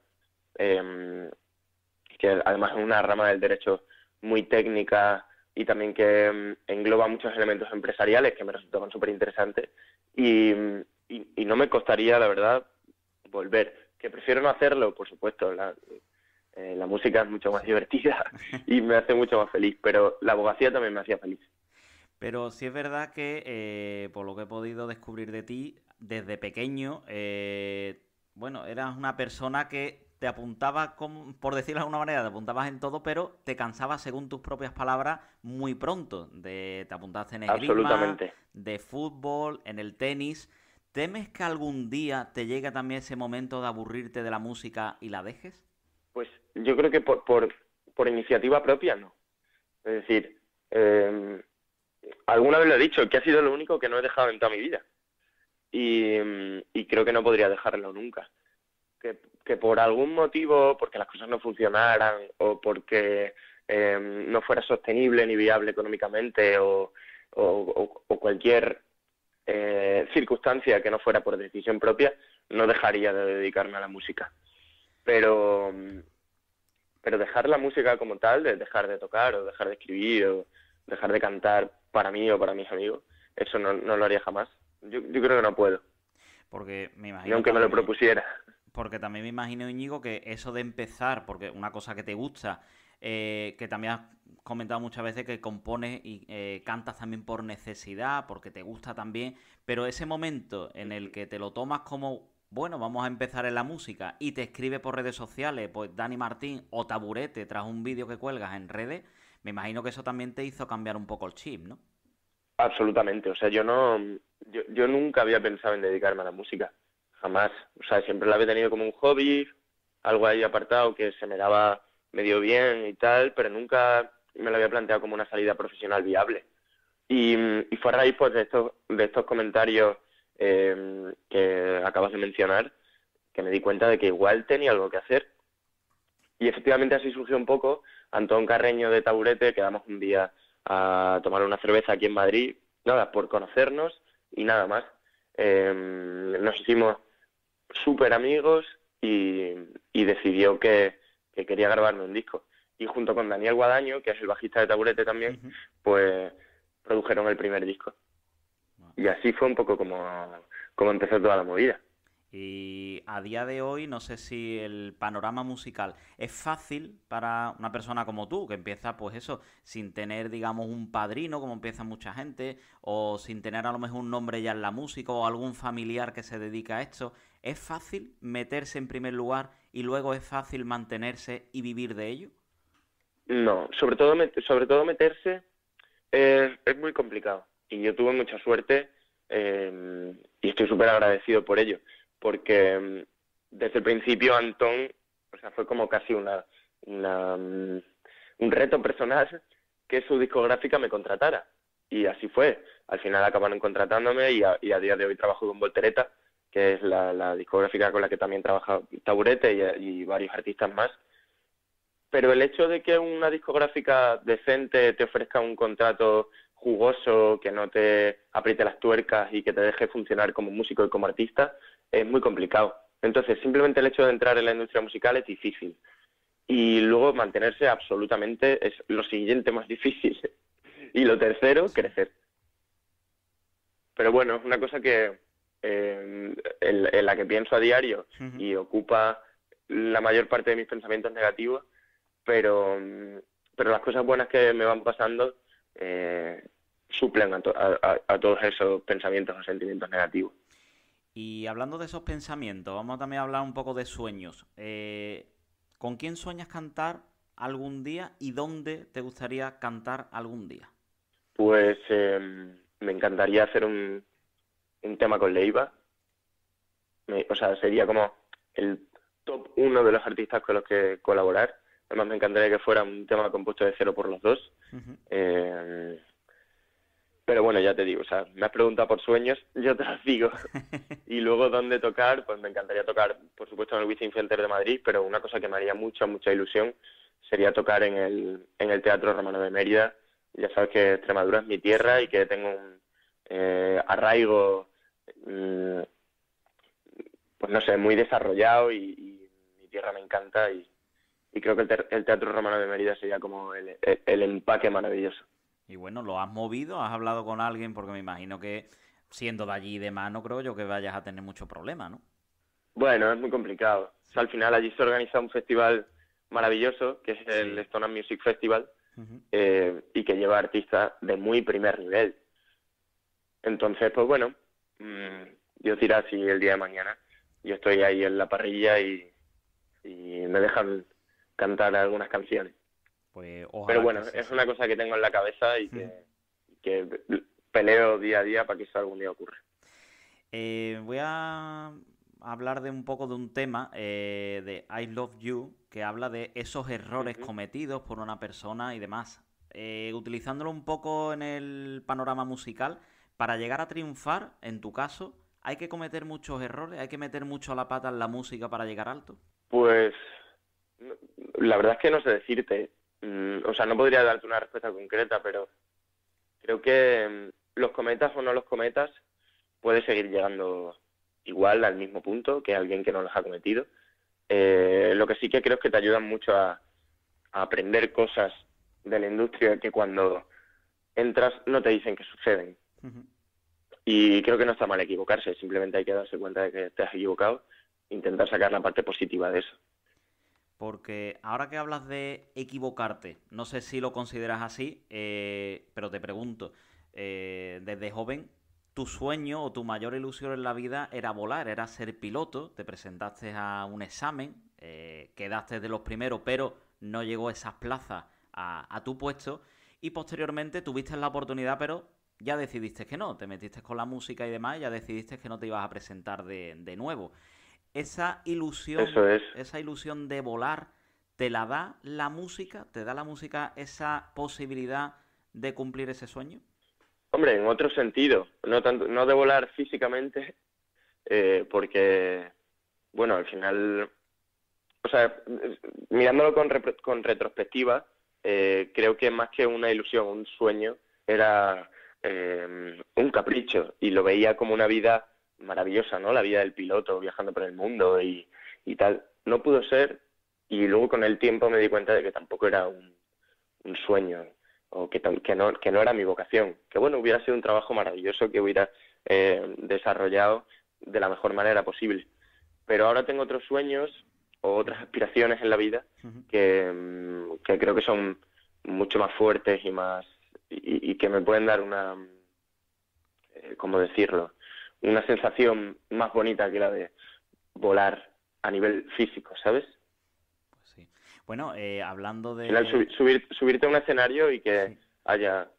Speaker 8: que además es una rama del derecho muy técnica y también que engloba muchos elementos empresariales que me resultaban súper interesantes. Y no me costaría, la verdad, volver. Que prefiero no hacerlo, por supuesto. La música es mucho más divertida y me hace mucho más feliz, pero la abogacía también me hacía feliz.
Speaker 1: Pero sí es verdad que, por lo que he podido descubrir de ti, desde pequeño, bueno, eras una persona que te apuntaba, por decirlo de alguna manera, te apuntabas en todo, pero te cansabas, según tus propias palabras, muy pronto. Te apuntaste en esgrima, de fútbol, en el tenis. ¿Temes que algún día te llegue también ese momento de aburrirte de la música y la dejes?
Speaker 8: Pues yo creo que por iniciativa propia no. Es decir, alguna vez lo he dicho, que ha sido lo único que no he dejado en toda mi vida. Y creo que no podría dejarlo nunca. Que por algún motivo, porque las cosas no funcionaran o porque no fuera sostenible ni viable económicamente o cualquier circunstancia que no fuera por decisión propia, no dejaría de dedicarme a la música. Pero dejar la música como tal, de dejar de tocar o dejar de escribir o dejar de cantar para mí o para mis amigos, eso no lo haría jamás. Yo creo que no puedo.
Speaker 1: Porque me imagino,
Speaker 8: ni aunque me lo propusiera.
Speaker 1: Porque también me imagino, Íñigo, que eso de empezar, porque una cosa que te gusta, que también has comentado muchas veces que compones y cantas también por necesidad, porque te gusta también, pero ese momento en el que te lo tomas como, bueno, vamos a empezar en la música y te escribe por redes sociales, pues Dani Martín o Taburete tras un vídeo que cuelgas en redes, me imagino que eso también te hizo cambiar un poco el chip, ¿no?
Speaker 8: Absolutamente, o sea, yo nunca había pensado en dedicarme a la música, jamás. O sea, siempre la había tenido como un hobby, algo ahí apartado que se me daba medio bien y tal, pero nunca me lo había planteado como una salida profesional viable. Y fue a raíz pues de estos comentarios que acabas de mencionar, que me di cuenta de que igual tenía algo que hacer. Y efectivamente así surgió un poco. Antón Carreño de Taburete, quedamos un día a tomar una cerveza aquí en Madrid, nada, por conocernos y nada más. Nos hicimos súper amigos y decidió que quería grabarme un disco. Y junto con Daniel Guadaño, que es el bajista de Taburete también, pues produjeron el primer disco. Y así fue un poco como empezó toda la movida.
Speaker 1: Y a día de hoy, no sé si el panorama musical es fácil para una persona como tú, que empieza, pues eso, sin tener, digamos, un padrino, como empieza mucha gente, o sin tener a lo mejor un nombre ya en la música, o algún familiar que se dedica a esto. ¿Es fácil meterse en primer lugar y luego es fácil mantenerse y vivir de ello?
Speaker 8: No, sobre todo meterse es muy complicado. Y yo tuve mucha suerte y estoy súper agradecido por ello. Porque desde el principio Antón, o sea, fue como casi un reto personal que su discográfica me contratara. Y así fue. Al final acabaron contratándome y a día de hoy trabajo con Voltereta, que es la discográfica con la que también trabaja Taburete y varios artistas más. Pero el hecho de que una discográfica decente te ofrezca un contrato jugoso, que no te apriete las tuercas y que te deje funcionar como músico y como artista, es muy complicado. Entonces, simplemente el hecho de entrar en la industria musical es difícil. Y luego mantenerse absolutamente es lo siguiente más difícil. Y lo tercero, crecer. Pero bueno, es una cosa que en la que pienso a diario y ocupa la mayor parte de mis pensamientos negativos, pero las cosas buenas que me van pasando suplen a todos esos pensamientos o sentimientos negativos.
Speaker 1: Y hablando de esos pensamientos, vamos también a hablar un poco de sueños. ¿Con quién sueñas cantar algún día y dónde te gustaría cantar algún día?
Speaker 8: Pues me encantaría hacer un tema con Leiva. O sea, sería como el top 1 de los artistas con los que colaborar. Además, me encantaría que fuera un tema compuesto de cero por los dos. Pero bueno, ya te digo, o sea, me has preguntado por sueños, yo te los digo. Y luego, ¿dónde tocar? Pues me encantaría tocar, por supuesto, en el Within Center de Madrid, pero una cosa que me haría mucha ilusión sería tocar en el Teatro Romano de Mérida. Ya sabes que Extremadura es mi tierra y que tengo un arraigo, pues no sé, muy desarrollado y mi tierra me encanta y creo que el Teatro Romano de Mérida sería como el empaque maravilloso.
Speaker 1: Y bueno, ¿lo has movido? ¿Has hablado con alguien? Porque me imagino que siendo de allí y demás, no creo yo que vayas a tener mucho problema, ¿no?
Speaker 8: Bueno, es muy complicado. O sea, al final allí se organiza un festival maravilloso, que es el Estona Music Festival, y que lleva artistas de muy primer nivel. Entonces, pues bueno, Dios dirá si el día de mañana yo estoy ahí en la parrilla y me dejan cantar algunas canciones.
Speaker 1: Pues ojalá.
Speaker 8: Pero bueno,
Speaker 1: es
Speaker 8: una cosa que tengo en la cabeza y que peleo día a día para que eso algún día ocurra.
Speaker 1: Voy a hablar de un poco de un tema de I Love You, que habla de esos errores cometidos por una persona y demás. Utilizándolo un poco en el panorama musical, para llegar a triunfar, en tu caso, ¿hay que cometer muchos errores? ¿Hay que meter mucho la pata en la música para llegar alto?
Speaker 8: Pues la verdad es que no sé decirte. O sea, no podría darte una respuesta concreta, pero creo que los cometas o no los cometas, puedes seguir llegando igual al mismo punto que alguien que no los ha cometido. Lo que sí que creo es que te ayudan mucho a aprender cosas de la industria que cuando entras no te dicen que suceden. Y creo que no está mal equivocarse, simplemente hay que darse cuenta de que te has equivocado e intentar sacar la parte positiva de eso.
Speaker 1: Porque ahora que hablas de equivocarte, no sé si lo consideras así, pero te pregunto, desde joven, tu sueño o tu mayor ilusión en la vida era volar, era ser piloto, te presentaste a un examen, quedaste de los primeros, pero no llegó esas plazas a tu puesto, y posteriormente tuviste la oportunidad, pero ya decidiste que no, te metiste con la música y demás, y ya decidiste que no te ibas a presentar de nuevo. Esa ilusión, esa ilusión de volar, ¿te la da la música? ¿Te da la música esa posibilidad de cumplir ese sueño?
Speaker 8: Hombre, en otro sentido, no de volar físicamente, porque, bueno, al final, o sea, mirándolo con retrospectiva, creo que más que una ilusión, un sueño, era un capricho, y lo veía como una vida maravillosa, ¿no? La vida del piloto viajando por el mundo y tal. No pudo ser, y luego con el tiempo me di cuenta de que tampoco era un sueño, o que no era mi vocación. Que bueno, hubiera sido un trabajo maravilloso que hubiera desarrollado de la mejor manera posible. Pero ahora tengo otros sueños o otras aspiraciones en la vida que creo que son mucho más fuertes y que me pueden dar una, ¿cómo decirlo?, una sensación más bonita que la de volar a nivel físico, ¿sabes?
Speaker 1: Pues sí. Bueno, hablando de...
Speaker 8: Al final, subirte a un escenario y que haya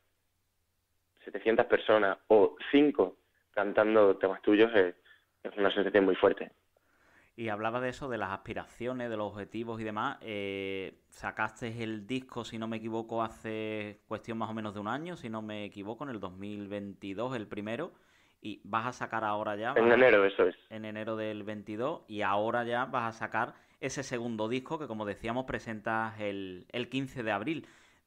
Speaker 8: 700 personas o 5 cantando temas tuyos es una sensación muy fuerte.
Speaker 1: Y hablaba de eso, de las aspiraciones, de los objetivos y demás. Sacaste el disco, si no me equivoco, hace cuestión más o menos de un año, si no me equivoco, en el 2022, el primero. Y vas a sacar ahora ya...
Speaker 8: En enero, eso es.
Speaker 1: En enero del 22, y ahora ya vas a sacar ese segundo disco que, como decíamos, presentas el 15 de abril.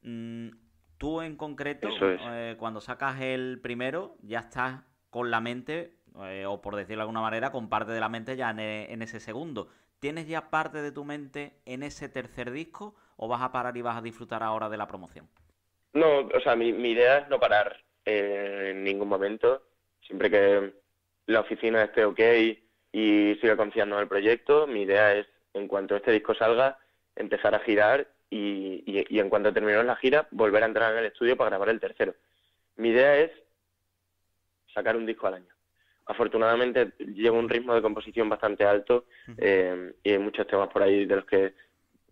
Speaker 1: Tú en concreto, cuando sacas el primero, ya estás con la mente, o por decirlo de alguna manera, con parte de la mente ya en ese segundo. ¿Tienes ya parte de tu mente en ese tercer disco o vas a parar y vas a disfrutar ahora de la promoción?
Speaker 8: No, o sea, mi idea es no parar en ningún momento. Siempre que la oficina esté ok y siga confiando en el proyecto, mi idea es, en cuanto este disco salga, empezar a girar y en cuanto terminemos la gira, volver a entrar en el estudio para grabar el tercero. Mi idea es sacar un disco al año. Afortunadamente llevo un ritmo de composición bastante alto y hay muchos temas por ahí de los que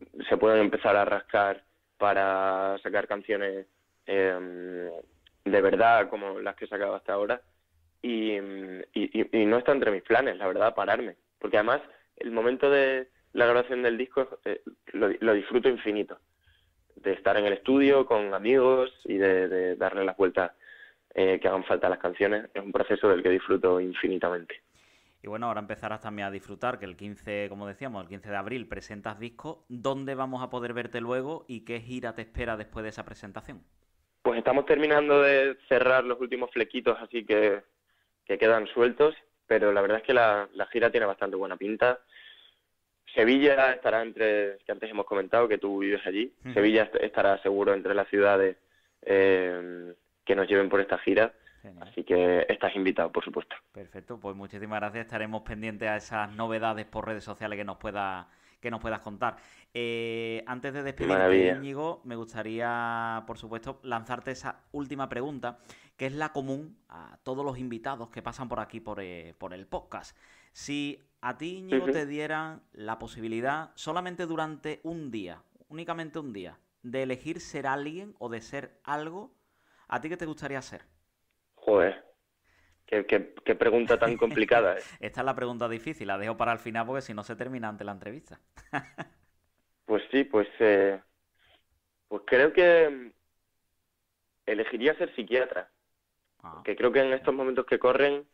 Speaker 8: se pueden empezar a rascar para sacar canciones de verdad como las que he sacado hasta ahora, y no está entre mis planes, la verdad, pararme, porque además el momento de la grabación del disco lo disfruto infinito, de estar en el estudio con amigos y de darle las vueltas que hagan falta a las canciones. Es un proceso del que disfruto infinitamente.
Speaker 1: Y bueno, ahora empezarás también a disfrutar, que el 15, como decíamos, el 15 de abril presentas disco. ¿Dónde vamos a poder verte luego y qué gira te espera después de esa presentación?
Speaker 8: Pues estamos terminando de cerrar los últimos flequitos, así que quedan sueltos, pero la verdad es que la gira tiene bastante buena pinta. Sevilla estará entre, que antes hemos comentado que tú vives allí, Sevilla estará seguro entre las ciudades que nos lleven por esta gira. Genial. Así que estás invitado, por supuesto.
Speaker 1: Perfecto, pues muchísimas gracias. Estaremos pendientes a esas novedades por redes sociales que nos puedas contar. Antes de despedirte, Íñigo, me gustaría, por supuesto, lanzarte esa última pregunta, que es la común a todos los invitados que pasan por aquí, por el podcast. Si a ti, Íñigo, te dieran la posibilidad, solamente durante un día, únicamente un día, de elegir ser alguien o de ser algo, ¿a ti qué te gustaría ser?
Speaker 8: Joder, qué pregunta tan complicada, ¿eh?
Speaker 1: Esta es la pregunta difícil, la dejo para el final porque si no se termina antes la entrevista.
Speaker 8: Pues sí, pues creo que elegiría ser psiquiatra. Que creo que en estos momentos que corren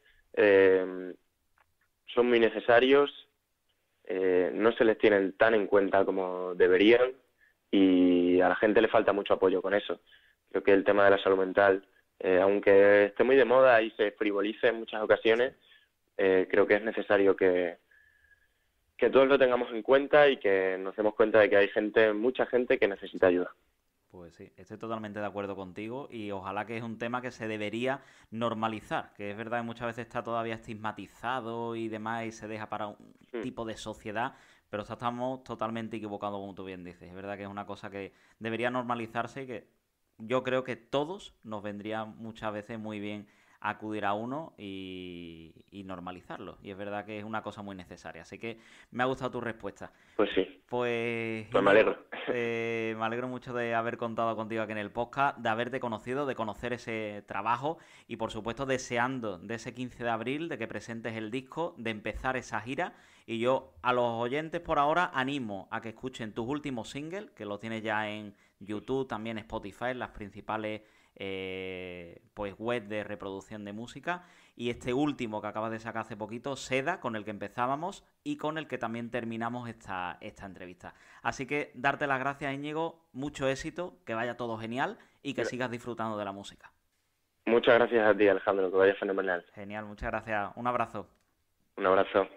Speaker 8: son muy necesarios, no se les tienen tan en cuenta como deberían y a la gente le falta mucho apoyo con eso. Creo que el tema de la salud mental, aunque esté muy de moda y se frivolice en muchas ocasiones, creo que es necesario que todos lo tengamos en cuenta y que nos demos cuenta de que hay mucha gente que necesita ayuda.
Speaker 1: Pues sí, estoy totalmente de acuerdo contigo y ojalá que es un tema que se debería normalizar, que es verdad que muchas veces está todavía estigmatizado y demás y se deja para un tipo de sociedad, pero estamos totalmente equivocados como tú bien dices. Es verdad que es una cosa que debería normalizarse y que yo creo que todos nos vendría muchas veces muy bien acudir a uno y normalizarlo. Y es verdad que es una cosa muy necesaria. Así que me ha gustado tu respuesta.
Speaker 8: Pues sí.
Speaker 1: Pues
Speaker 8: me alegro.
Speaker 1: Me alegro mucho de haber contado contigo aquí en el podcast, de haberte conocido, de conocer ese trabajo y por supuesto deseando de ese 15 de abril, de que presentes el disco, de empezar esa gira. Y yo a los oyentes por ahora animo a que escuchen tus últimos singles, que los tienes ya en YouTube, también Spotify, las principales pues web de reproducción de música, y este último que acabas de sacar hace poquito, Seda, con el que empezábamos y con el que también terminamos esta entrevista. Así que darte las gracias, Íñigo, mucho éxito, que vaya todo genial y que sigas disfrutando de la música.
Speaker 8: Muchas gracias a ti, Alejandro, que vaya fenomenal.
Speaker 1: Genial, muchas gracias. Un abrazo.
Speaker 8: Un abrazo.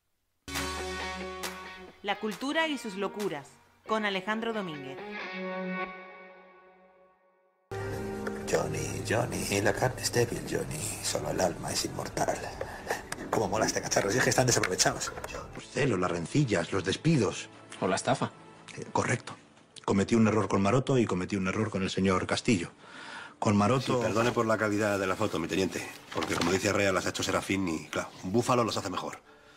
Speaker 5: La cultura y sus locuras, con Alejandro Domínguez.
Speaker 9: Johnny, la carne es débil, Johnny. Solo el alma es inmortal. ¿Cómo mola este cacharro? Si es que están desaprovechados. Los celos, las rencillas, los despidos.
Speaker 10: O la estafa.
Speaker 9: Correcto. Cometí un error con Maroto y cometí un error con el señor Castillo. Con Maroto...
Speaker 11: Sí, perdone por la calidad de la foto, mi teniente. Porque como dice Arrea, las ha hecho Serafín y, claro, un búfalo los hace mejor.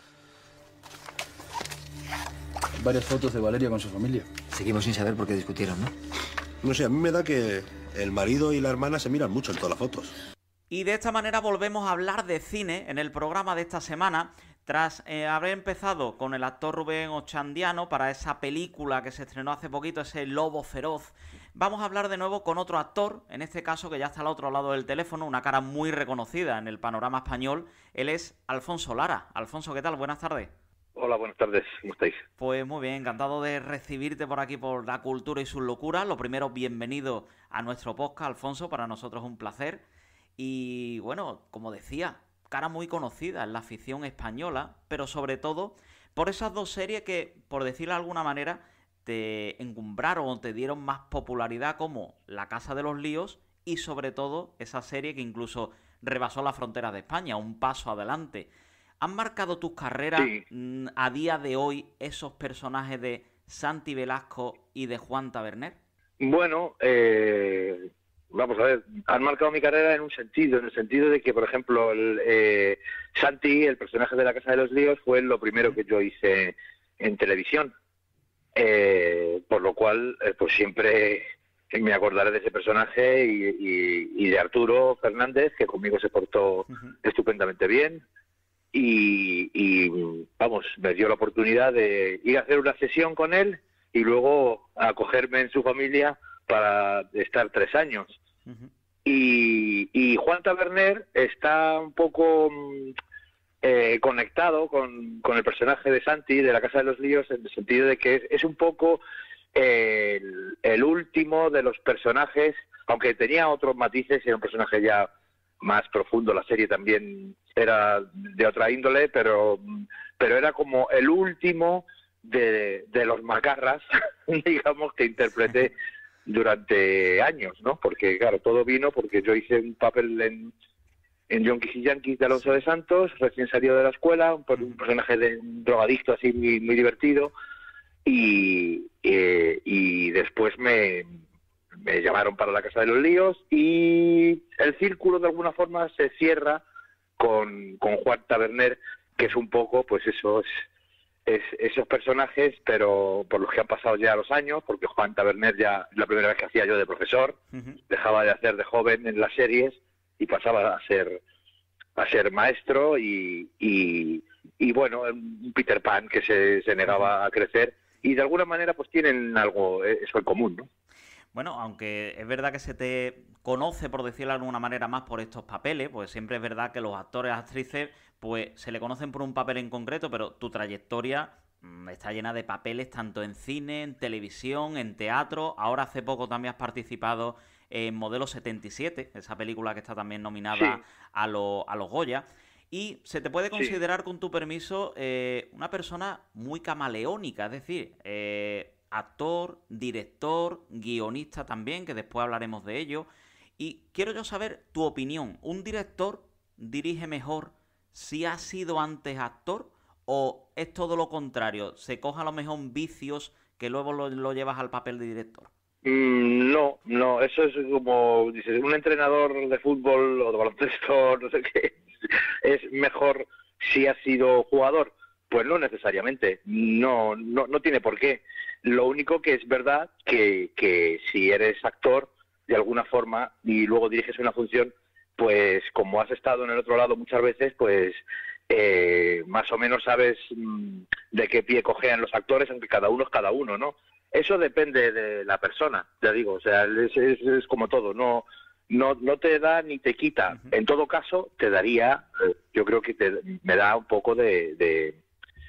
Speaker 10: Varias fotos de Valeria con su familia.
Speaker 3: Seguimos sin saber por qué discutieron, ¿no?
Speaker 11: No sé, a mí me da que el marido y la hermana se miran mucho en todas las fotos.
Speaker 1: Y de esta manera volvemos a hablar de cine en el programa de esta semana. Tras haber empezado con el actor Rubén Ochandiano para esa película que se estrenó hace poquito, ese Lobo Feroz, vamos a hablar de nuevo con otro actor, en este caso que ya está al otro lado del teléfono, una cara muy reconocida en el panorama español. Él es Alfonso Lara. Alfonso, ¿qué tal? Buenas tardes.
Speaker 12: Hola, buenas tardes. ¿Cómo estáis?
Speaker 1: Pues muy bien, encantado de recibirte por aquí por La Cultura y sus locuras. Lo primero, bienvenido a nuestro podcast, Alfonso, para nosotros es un placer. Y bueno, como decía, cara muy conocida en la afición española, pero sobre todo por esas dos series que, por decirlo de alguna manera, te encumbraron o te dieron más popularidad, como La Casa de los Líos y sobre todo esa serie que incluso rebasó las fronteras de España, un paso adelante. ¿Han marcado tus carreras a día de hoy esos personajes de Santi Velasco y de Juan Taberner?
Speaker 12: Bueno, vamos a ver, han marcado mi carrera en el sentido de que, por ejemplo, Santi, el personaje de La Casa de los Líos, fue lo primero que yo hice en televisión. Por lo cual, pues siempre me acordaré de ese personaje y de Arturo Fernández, que conmigo se portó estupendamente bien. Y vamos, me dio la oportunidad de ir a hacer una sesión con él y luego acogerme en su familia para estar 3 años. Y Juan Taberner está un poco conectado con el personaje de Santi, de La Casa de los Líos, en el sentido de que es un poco el último de los personajes, aunque tenía otros matices, era un personaje ya más profundo, la serie también era de otra índole, pero era como el último de los macarras, digamos, que interpreté durante años, ¿no? Porque, claro, todo vino porque yo hice un papel en Yonkis y Yankees de Alonso de Santos, recién salido de la escuela, un personaje de un drogadicto así muy, muy divertido, y después me llamaron para La Casa de los Líos, y el círculo de alguna forma se cierra con Juan Taberner, que es un poco, pues eso, es esos personajes, pero por los que han pasado ya los años, porque Juan Taberner ya la primera vez que hacía yo de profesor, dejaba de hacer de joven en las series y pasaba a ser maestro y bueno, un Peter Pan que se negaba a crecer, y de alguna manera pues tienen algo eso en común, ¿no?
Speaker 1: Bueno, aunque es verdad que se te conoce, por decirlo de alguna manera, más por estos papeles, pues siempre es verdad que los actores, actrices, pues se le conocen por un papel en concreto, pero tu trayectoria está llena de papeles tanto en cine, en televisión, en teatro. Ahora hace poco también has participado en Modelo 77, esa película que está también nominada a los Goya. Y se te puede considerar, con tu permiso, una persona muy camaleónica, es decir, actor, director, guionista también, que después hablaremos de ello. Y quiero yo saber tu opinión. ¿Un director dirige mejor si ha sido antes actor o es todo lo contrario? ¿Se coja a lo mejor vicios que luego lo llevas al papel de director?
Speaker 12: No, eso es como, dices, un entrenador de fútbol o de baloncesto, no sé qué, es mejor si ha sido jugador. Pues no necesariamente, no tiene por qué. Lo único que es verdad que si eres actor, de alguna forma, y luego diriges una función, pues como has estado en el otro lado muchas veces, pues más o menos sabes de qué pie cojean los actores, aunque cada uno es cada uno, ¿no? Eso depende de la persona, ya digo, o sea, es como todo, no te da ni te quita. En todo caso, te daría, yo creo que me da un poco de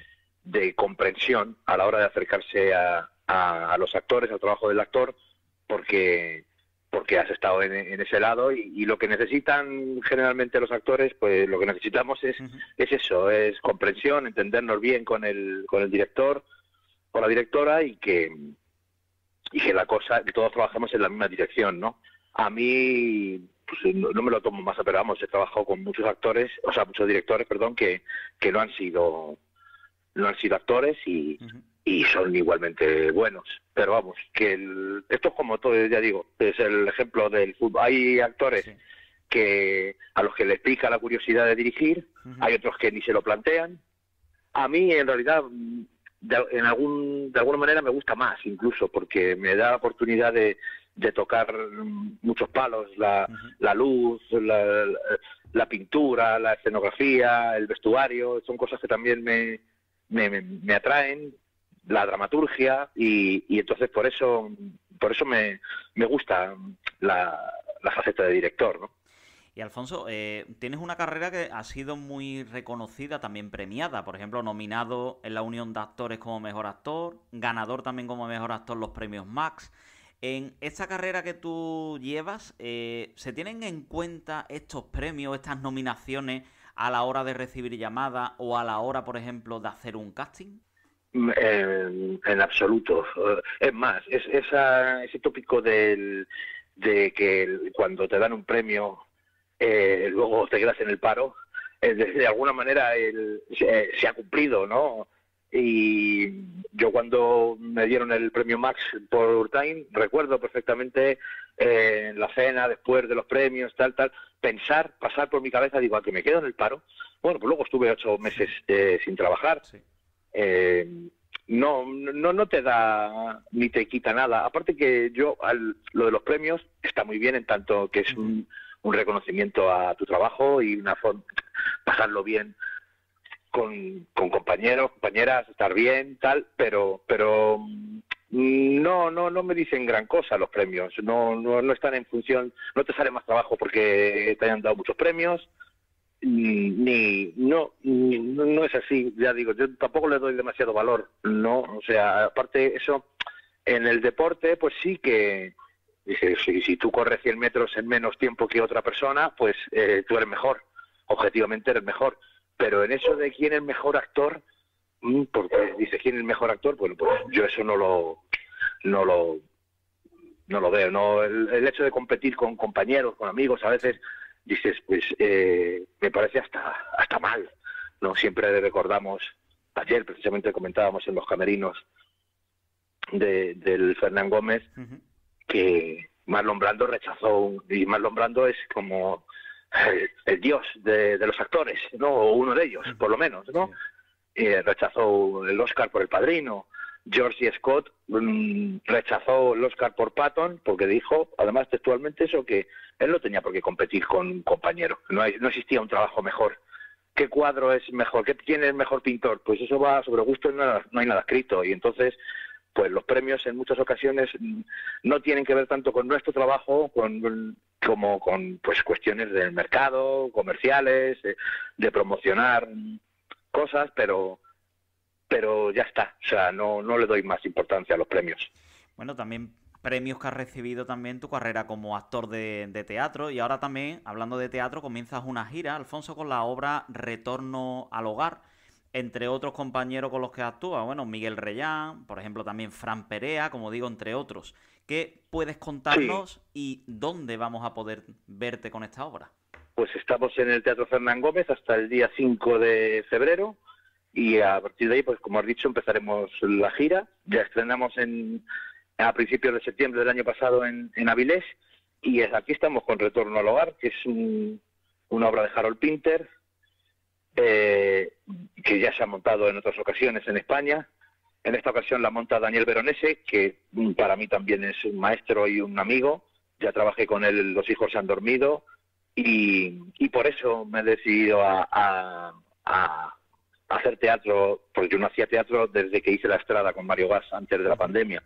Speaker 12: comprensión a la hora de acercarse a los actores, al trabajo del actor, porque has estado en ese lado y lo que necesitan generalmente los actores, pues lo que necesitamos es eso, es comprensión, entendernos bien con el director o la directora y que todos trabajemos en la misma dirección, ¿no? A mí pues, no me lo tomo más a pero vamos, he trabajado con muchos actores, o sea, muchos directores, perdón, que no han sido actores y son igualmente buenos. Pero vamos, que esto es como todo, ya digo, es el ejemplo del fútbol. Hay actores que a los que les pica la curiosidad de dirigir, hay otros que ni se lo plantean. A mí, en realidad, de alguna manera me gusta más, incluso, porque me da la oportunidad de tocar muchos palos, la luz, la pintura, la escenografía, el vestuario, son cosas que también me atraen, la dramaturgia, y entonces por eso me gusta la faceta de director, ¿no?
Speaker 1: Y Alfonso, tienes una carrera que ha sido muy reconocida, también premiada, por ejemplo, nominado en la Unión de Actores como Mejor Actor, ganador también como Mejor Actor los premios Max. En esta carrera que tú llevas, ¿se tienen en cuenta estos premios, estas nominaciones a la hora de recibir llamadas o a la hora, por ejemplo, de hacer un casting?
Speaker 12: En absoluto. Es más, ese tópico de que cuando te dan un premio luego te quedas en el paro, de alguna manera se ha cumplido, ¿no? Y yo cuando me dieron el premio Max por Time, recuerdo perfectamente en la cena, después de los premios, pasar por mi cabeza, digo, ¿a que me quedo en el paro? Bueno, pues luego estuve 8 meses sin trabajar. no te da ni te quita nada. Aparte que lo de los premios está muy bien en tanto que es un reconocimiento a tu trabajo y una forma pasarlo bien con compañeros, compañeras, estar bien, tal, pero no me dicen gran cosa los premios, no están en función, no te sale más trabajo porque te hayan dado muchos premios, no es así, ya digo, yo tampoco le doy demasiado valor, no, o sea, aparte eso, en el deporte, pues sí que, si tú corres 100 metros en menos tiempo que otra persona, pues tú eres mejor, objetivamente eres mejor, pero en eso de quién es el mejor actor, porque dice quién es el mejor actor, bueno, pues yo eso no lo veo, no, el hecho de competir con compañeros, con amigos, a veces dices, pues me parece hasta mal, no siempre recordamos, ayer precisamente comentábamos en los camerinos del Fernán Gómez que Marlon Brando rechazó, y Marlon Brando es como el dios de los actores, ¿no? O uno de ellos, por lo menos, ¿no? Rechazó el Oscar por El Padrino. George Scott rechazó el Oscar por Patton porque dijo, además textualmente, eso, que él no tenía por qué competir con un compañero, no existía un trabajo mejor. ¿Qué cuadro es mejor? ¿Quién es el mejor pintor? Pues eso va sobre gusto, no hay nada escrito, y entonces pues los premios en muchas ocasiones no tienen que ver tanto con nuestro trabajo como con pues cuestiones del mercado, comerciales, de promocionar cosas, pero ya está, o sea, no le doy más importancia a los premios.
Speaker 1: Bueno, también premios que has recibido también tu carrera como actor de teatro, y ahora también, hablando de teatro, comienzas una gira, Alfonso, con la obra Retorno al Hogar, entre otros compañeros con los que actúa, bueno, Miguel Reyán, por ejemplo, también Fran Perea, como digo, entre otros. ¿Qué puedes contarnos y dónde vamos a poder verte con esta obra?
Speaker 12: Pues estamos en el Teatro Fernán Gómez hasta el día 5 de febrero y a partir de ahí, pues como has dicho, empezaremos la gira. Ya estrenamos a principios de septiembre del año pasado en Avilés y aquí estamos con Retorno al Hogar, que es una obra de Harold Pinter, que ya se ha montado en otras ocasiones en España. En esta ocasión la monta Daniel Veronese, que para mí también es un maestro y un amigo. Ya trabajé con él, Los hijos se han dormido, y por eso me he decidido a hacer teatro, porque yo no hacía teatro desde que hice La Estrada con Mario Gas antes de la pandemia.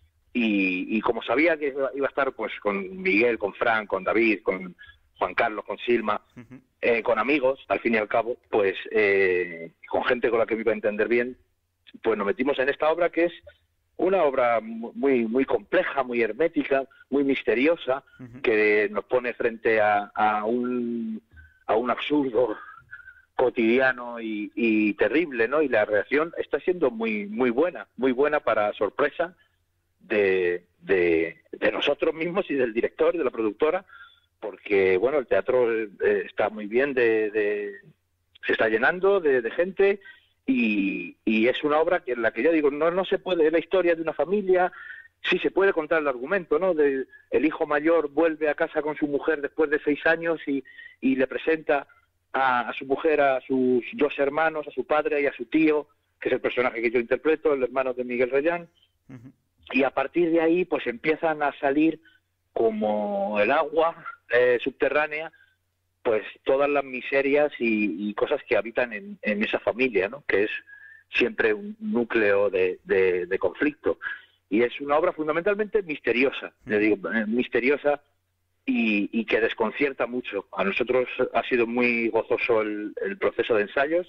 Speaker 12: Y como sabía que iba a estar pues con Miguel, con Fran, con David, con Juan Carlos, con Silma, con amigos, al fin y al cabo, pues con gente con la que me iba a entender bien, pues nos metimos en esta obra, que es una obra muy muy compleja, muy hermética, muy misteriosa, que nos pone frente a un absurdo cotidiano y terrible, ¿no? Y la reacción está siendo muy buena para sorpresa de nosotros mismos y del director y de la productora, porque bueno, el teatro está muy bien, se está llenando de gente, y es una obra en la que ya digo, no se puede, la historia de una familia, sí se puede contar el argumento, ¿no? El hijo mayor vuelve a casa con su mujer después de 6 años y le presenta a su mujer, a sus 2 hermanos, a su padre y a su tío, que es el personaje que yo interpreto, el hermano de Miguel Reyán, y a partir de ahí pues empiezan a salir como el agua subterránea, pues todas las miserias y cosas que habitan en esa familia, ¿no? Que es siempre un núcleo de conflicto. Y es una obra fundamentalmente misteriosa, le digo, misteriosa y que desconcierta mucho. A nosotros ha sido muy gozoso el proceso de ensayos,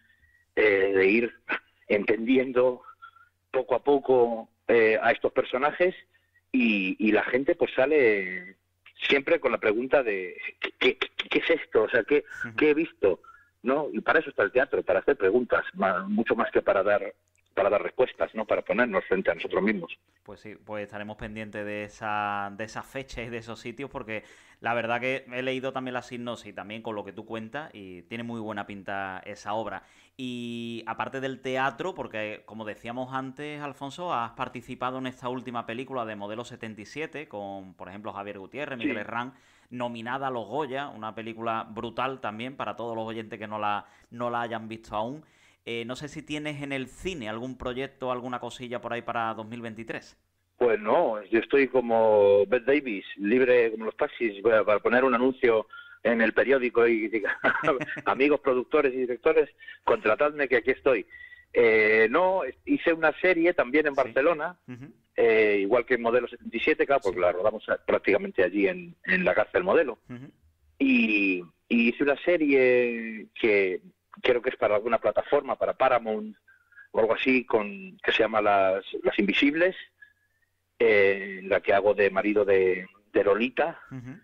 Speaker 12: de ir entendiendo poco a poco a estos personajes, y la gente pues sale siempre con la pregunta de ¿qué es esto? O sea, ¿qué he visto? ¿No? Y para eso está el teatro, para hacer preguntas, mucho más que para dar respuestas, ¿no? Para ponernos frente a nosotros mismos.
Speaker 1: Pues sí, pues estaremos pendientes de esas fechas y de esos sitios, porque la verdad que he leído también la sinopsis, también con lo que tú cuentas, y tiene muy buena pinta esa obra. Y aparte del teatro, porque como decíamos antes, Alfonso, has participado en esta última película de Modelo 77 con, por ejemplo, Javier Gutiérrez, Miguel Herrán, nominada a los Goya, una película brutal también para todos los oyentes que no la hayan visto aún. No sé si tienes en el cine algún proyecto, alguna cosilla por ahí para 2023.
Speaker 12: Pues no, yo estoy como Bette Davis, libre como los taxis, para poner un anuncio en el periódico y diga, amigos productores y directores, contratadme que aquí estoy. No, hice una serie también en Barcelona, igual que Modelo 77, claro, porque la rodamos prácticamente allí en la cárcel Modelo. Y hice una serie que creo que es para alguna plataforma, para Paramount o algo así, que se llama Las Invisibles, la que hago de marido de Lolita.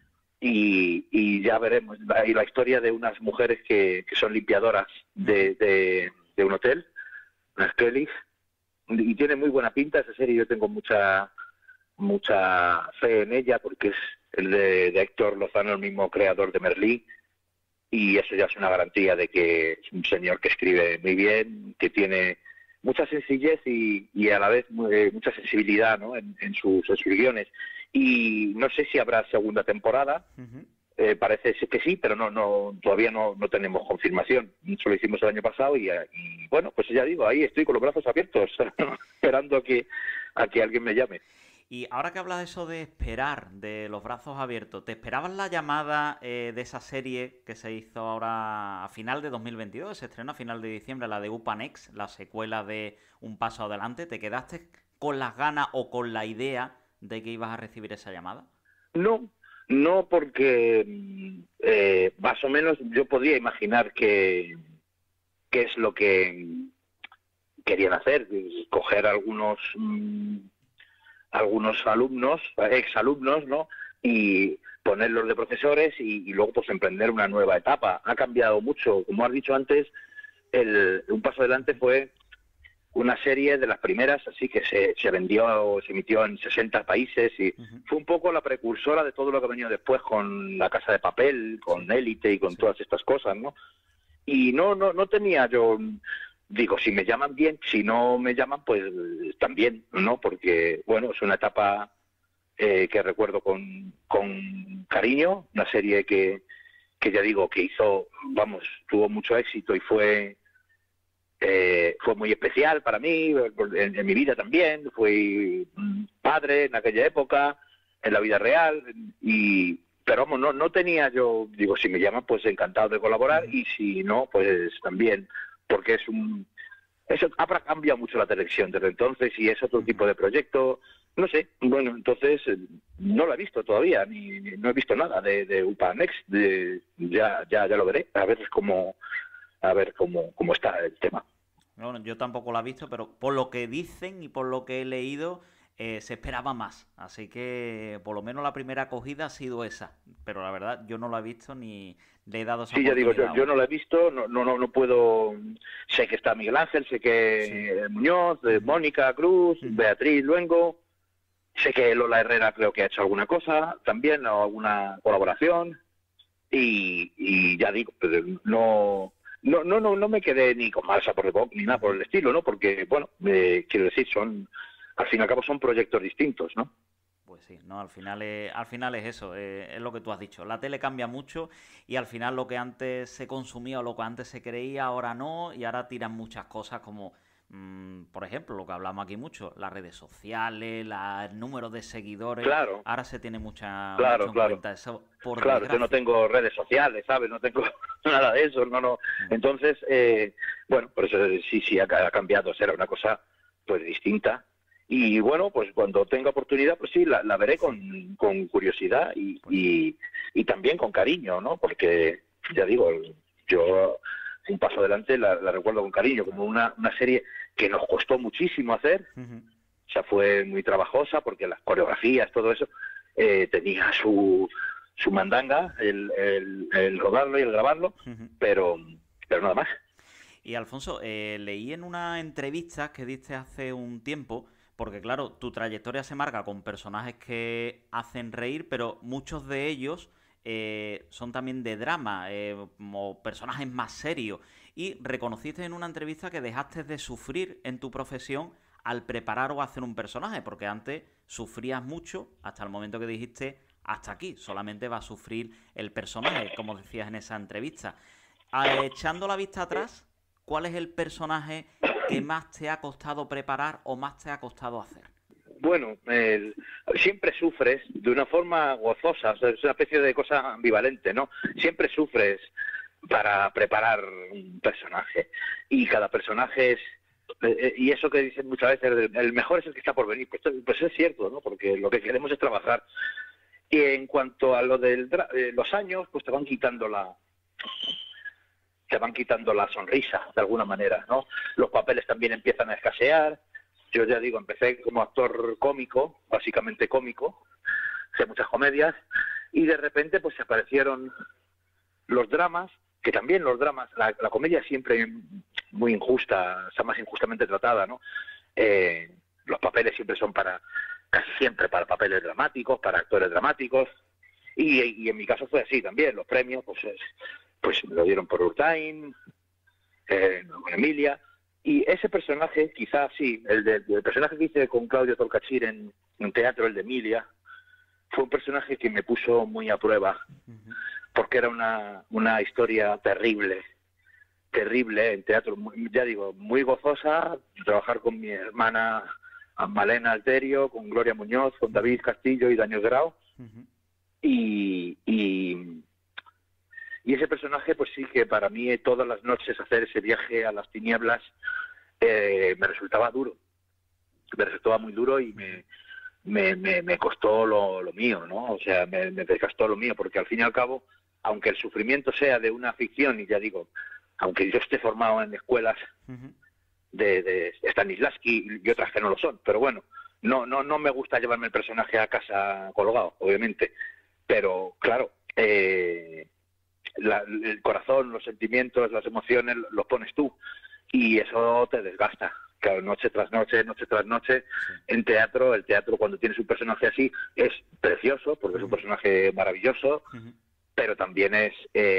Speaker 12: Y ya veremos, y la historia de unas mujeres que son limpiadoras de un hotel, unas Kellys, y tiene muy buena pinta esa serie. Yo tengo mucha fe en ella, porque es el de Héctor Lozano, el mismo creador de Merlí, y eso ya es una garantía de que es un señor que escribe muy bien, que tiene mucha sencillez y a la vez mucha sensibilidad, ¿no?, en sus guiones. Y no sé si habrá segunda temporada. Parece que sí, pero todavía no tenemos confirmación. Eso lo hicimos el año pasado y bueno, pues ya digo, ahí estoy con los brazos abiertos esperando a que alguien me llame.
Speaker 1: Y ahora que hablas de eso de esperar, de los brazos abiertos, ¿te esperabas la llamada de esa serie que se hizo ahora a final de 2022? Se estrenó a final de diciembre, la de UPA-NEXT, la secuela de Un Paso Adelante. ¿Te quedaste con las ganas o con la idea de que ibas a recibir esa llamada?
Speaker 12: No, porque más o menos yo podía imaginar qué es lo que querían hacer, coger algunos alumnos, exalumnos, ¿no?, y ponerlos de profesores y luego pues emprender una nueva etapa. Ha cambiado mucho, como has dicho antes, Un Paso Adelante fue una serie de las primeras, así que se vendió, se emitió en 60 países y fue un poco la precursora de todo lo que ha venido después con La Casa de Papel, con Élite y con todas estas cosas, ¿no? Y no tenía yo, digo, si me llaman bien, si no me llaman, pues también, ¿no? Porque, bueno, es una etapa que recuerdo con cariño, una serie que ya digo, que hizo, vamos, tuvo mucho éxito y fue muy especial para mí, en mi vida también. Fui padre en aquella época, en la vida real, pero vamos, no tenía yo, digo, si me llaman, pues encantado de colaborar, y si no, pues también, porque eso ha cambiado mucho la televisión desde entonces y es otro tipo de proyecto, no sé. Bueno, entonces no lo he visto todavía, ni no he visto nada de UPA-NEXT, ya lo veré, a ver cómo está el tema.
Speaker 1: Bueno, yo tampoco la he visto, pero por lo que dicen y por lo que he leído, se esperaba más. Así que por lo menos la primera acogida ha sido esa. Pero la verdad, yo no la he visto ni le he dado esa oportunidad.
Speaker 12: Sí, ya digo, yo no la he visto, no puedo. Sé que está Miguel Ángel, sé que Muñoz, Mónica Cruz, Beatriz Luengo, sé que Lola Herrera creo que ha hecho alguna cosa también, o alguna colaboración, y ya digo, pero no me quedé ni con mal sabor de boca ni nada por el estilo, ¿no? Porque, bueno, quiero decir, al fin y al cabo son proyectos distintos, ¿no?
Speaker 1: Pues sí, no, al final es eso, es lo que tú has dicho. La tele cambia mucho y al final lo que antes se consumía o lo que antes se creía, ahora no, y ahora tiran muchas cosas como, por ejemplo, lo que hablamos aquí mucho, las redes sociales, el número de seguidores.
Speaker 12: Claro.
Speaker 1: Ahora se tiene mucho en cuenta eso, por
Speaker 12: desgracia. Yo no tengo redes sociales, ¿sabes? No tengo nada de eso, no. Entonces, bueno, por eso sí ha cambiado, será una cosa pues distinta. Y bueno, pues cuando tenga oportunidad, pues sí, la veré con curiosidad y también con cariño, ¿no? Porque, ya digo, yo Un Paso Adelante la recuerdo con cariño, como una serie que nos costó muchísimo hacer. O sea, fue muy trabajosa porque las coreografías, todo eso, tenía su mandanga, el rodarlo y el grabarlo, pero nada más.
Speaker 1: Y Alfonso, leí en una entrevista que diste hace un tiempo, porque claro, tu trayectoria se marca con personajes que hacen reír, pero muchos de ellos son también de drama, como personajes más serios. Y reconociste en una entrevista que dejaste de sufrir en tu profesión al preparar o hacer un personaje, porque antes sufrías mucho hasta el momento que dijiste hasta aquí, solamente va a sufrir el personaje, como decías en esa entrevista. Echando la vista atrás, ¿cuál es el personaje que más te ha costado preparar o más te ha costado hacer?
Speaker 12: Bueno, siempre sufres de una forma gozosa, o sea, es una especie de cosa ambivalente, ¿no? Siempre sufres para preparar un personaje, y cada personaje es... y eso que dicen muchas veces, el mejor es el que está por venir, pues es cierto, ¿no? Porque lo que queremos es trabajar. Y en cuanto a lo de los años, pues te van quitando la sonrisa, de alguna manera, ¿no? Los papeles también empiezan a escasear. Yo ya digo, empecé como actor cómico, básicamente cómico, hice muchas comedias, y de repente pues aparecieron los dramas, que también los dramas, la comedia siempre muy injusta, está más injustamente tratada, ¿no? Los papeles siempre son casi siempre para papeles dramáticos, para actores dramáticos, y en mi caso fue así también. Los premios pues me lo dieron por Urtain, con Emilia, y ese personaje, quizás sí, el personaje que hice con Claudio Tolcachir en teatro, el de Emilia, fue un personaje que me puso muy a prueba, porque era una historia terrible en teatro, ya digo, muy gozosa, trabajar con mi hermana Malena Alterio, con Gloria Muñoz, con David Castillo y Daniel Grau, y ese personaje, pues sí que para mí todas las noches hacer ese viaje a las tinieblas me resultaba duro, me resultaba muy duro, y me costó lo mío, ¿no? O sea, me desgastó lo mío, porque al fin y al cabo, aunque el sufrimiento sea de una ficción, y ya digo, aunque yo esté formado en escuelas de Stanislavski y otras que no lo son, pero bueno, no me gusta llevarme el personaje a casa colgado, obviamente, pero claro, el corazón, los sentimientos, las emociones los pones tú, y eso te desgasta. Claro, noche tras noche, en teatro, el teatro cuando tienes un personaje así es precioso, porque es un personaje maravilloso, pero también es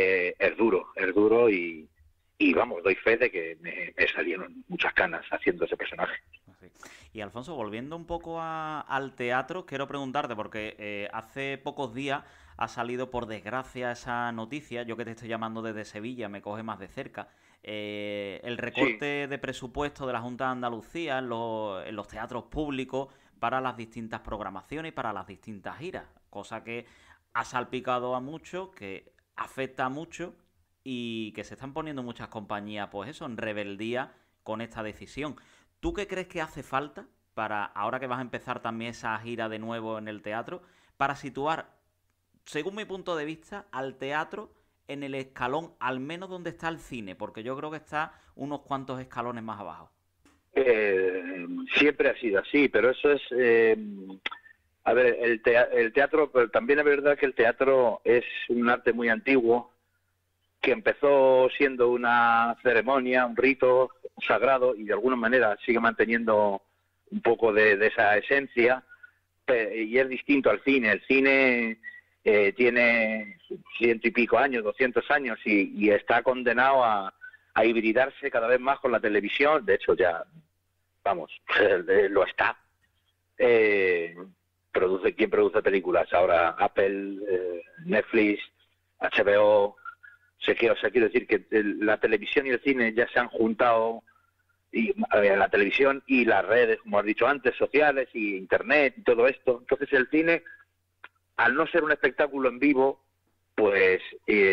Speaker 12: duro, y vamos, doy fe de que me salieron muchas canas haciendo ese personaje.
Speaker 1: Y Alfonso, volviendo un poco al teatro, quiero preguntarte, porque hace pocos días ha salido, por desgracia, esa noticia, yo que te estoy llamando desde Sevilla, me coge más de cerca, el recorte de presupuesto de la Junta de Andalucía en los teatros públicos para las distintas programaciones y para las distintas giras, cosa que ha salpicado a muchos, que afecta a muchos, y que se están poniendo muchas compañías, pues eso, en rebeldía con esta decisión. ¿Tú qué crees que hace falta para, ahora que vas a empezar también esa gira de nuevo en el teatro, para situar, según mi punto de vista, al teatro en el escalón, al menos donde está el cine? Porque yo creo que está unos cuantos escalones más abajo.
Speaker 12: Siempre ha sido así, pero eso es... a ver, el teatro, pero también es verdad que el teatro es un arte muy antiguo, que empezó siendo una ceremonia, un rito sagrado, y de alguna manera sigue manteniendo un poco de esa esencia, y es distinto al cine. El cine tiene 100 y pico años, 200 años, y está condenado a hibridarse cada vez más con la televisión. De hecho, ya, vamos, lo está. ¿Quién produce películas? Ahora Apple, Netflix, HBO... quiero decir que la televisión y el cine ya se han juntado, y la televisión y las redes, como has dicho antes, sociales y internet y todo esto. Entonces el cine, al no ser un espectáculo en vivo, pues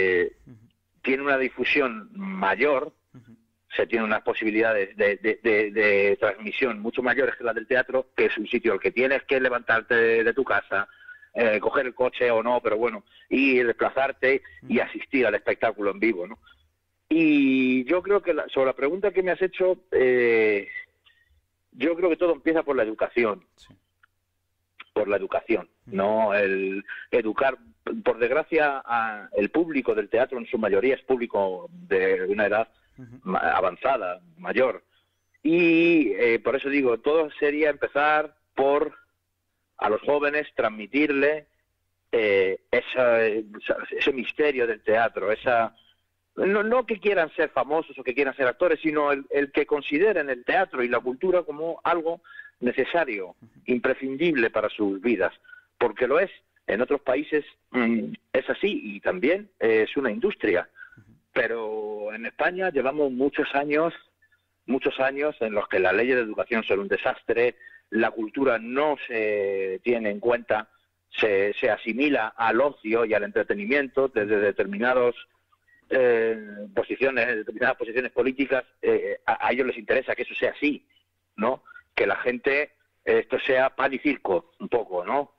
Speaker 12: tiene una difusión mayor, se tiene unas posibilidades de transmisión mucho mayores que la del teatro, que es un sitio al que tienes que levantarte de tu casa, coger el coche o no, pero bueno, y desplazarte y asistir al espectáculo en vivo, ¿no? Y yo creo que sobre la pregunta que me has hecho, yo creo que todo empieza por la educación. Por la educación, ¿no? El educar, por desgracia, el público del teatro en su mayoría es público de una edad avanzada, mayor. Y por eso digo, todo sería empezar por a los jóvenes transmitirle ese misterio del teatro, no que quieran ser famosos o que quieran ser actores, sino el que consideren el teatro y la cultura como algo necesario, imprescindible para sus vidas, porque lo es. En otros países es así, y también es una industria. Pero en España llevamos muchos años en los que las leyes de educación son un desastre, la cultura no se tiene en cuenta, se asimila al ocio y al entretenimiento desde determinadas posiciones políticas. A ellos les interesa que eso sea así, ¿no? Que la gente, esto sea pan y circo, un poco, ¿no?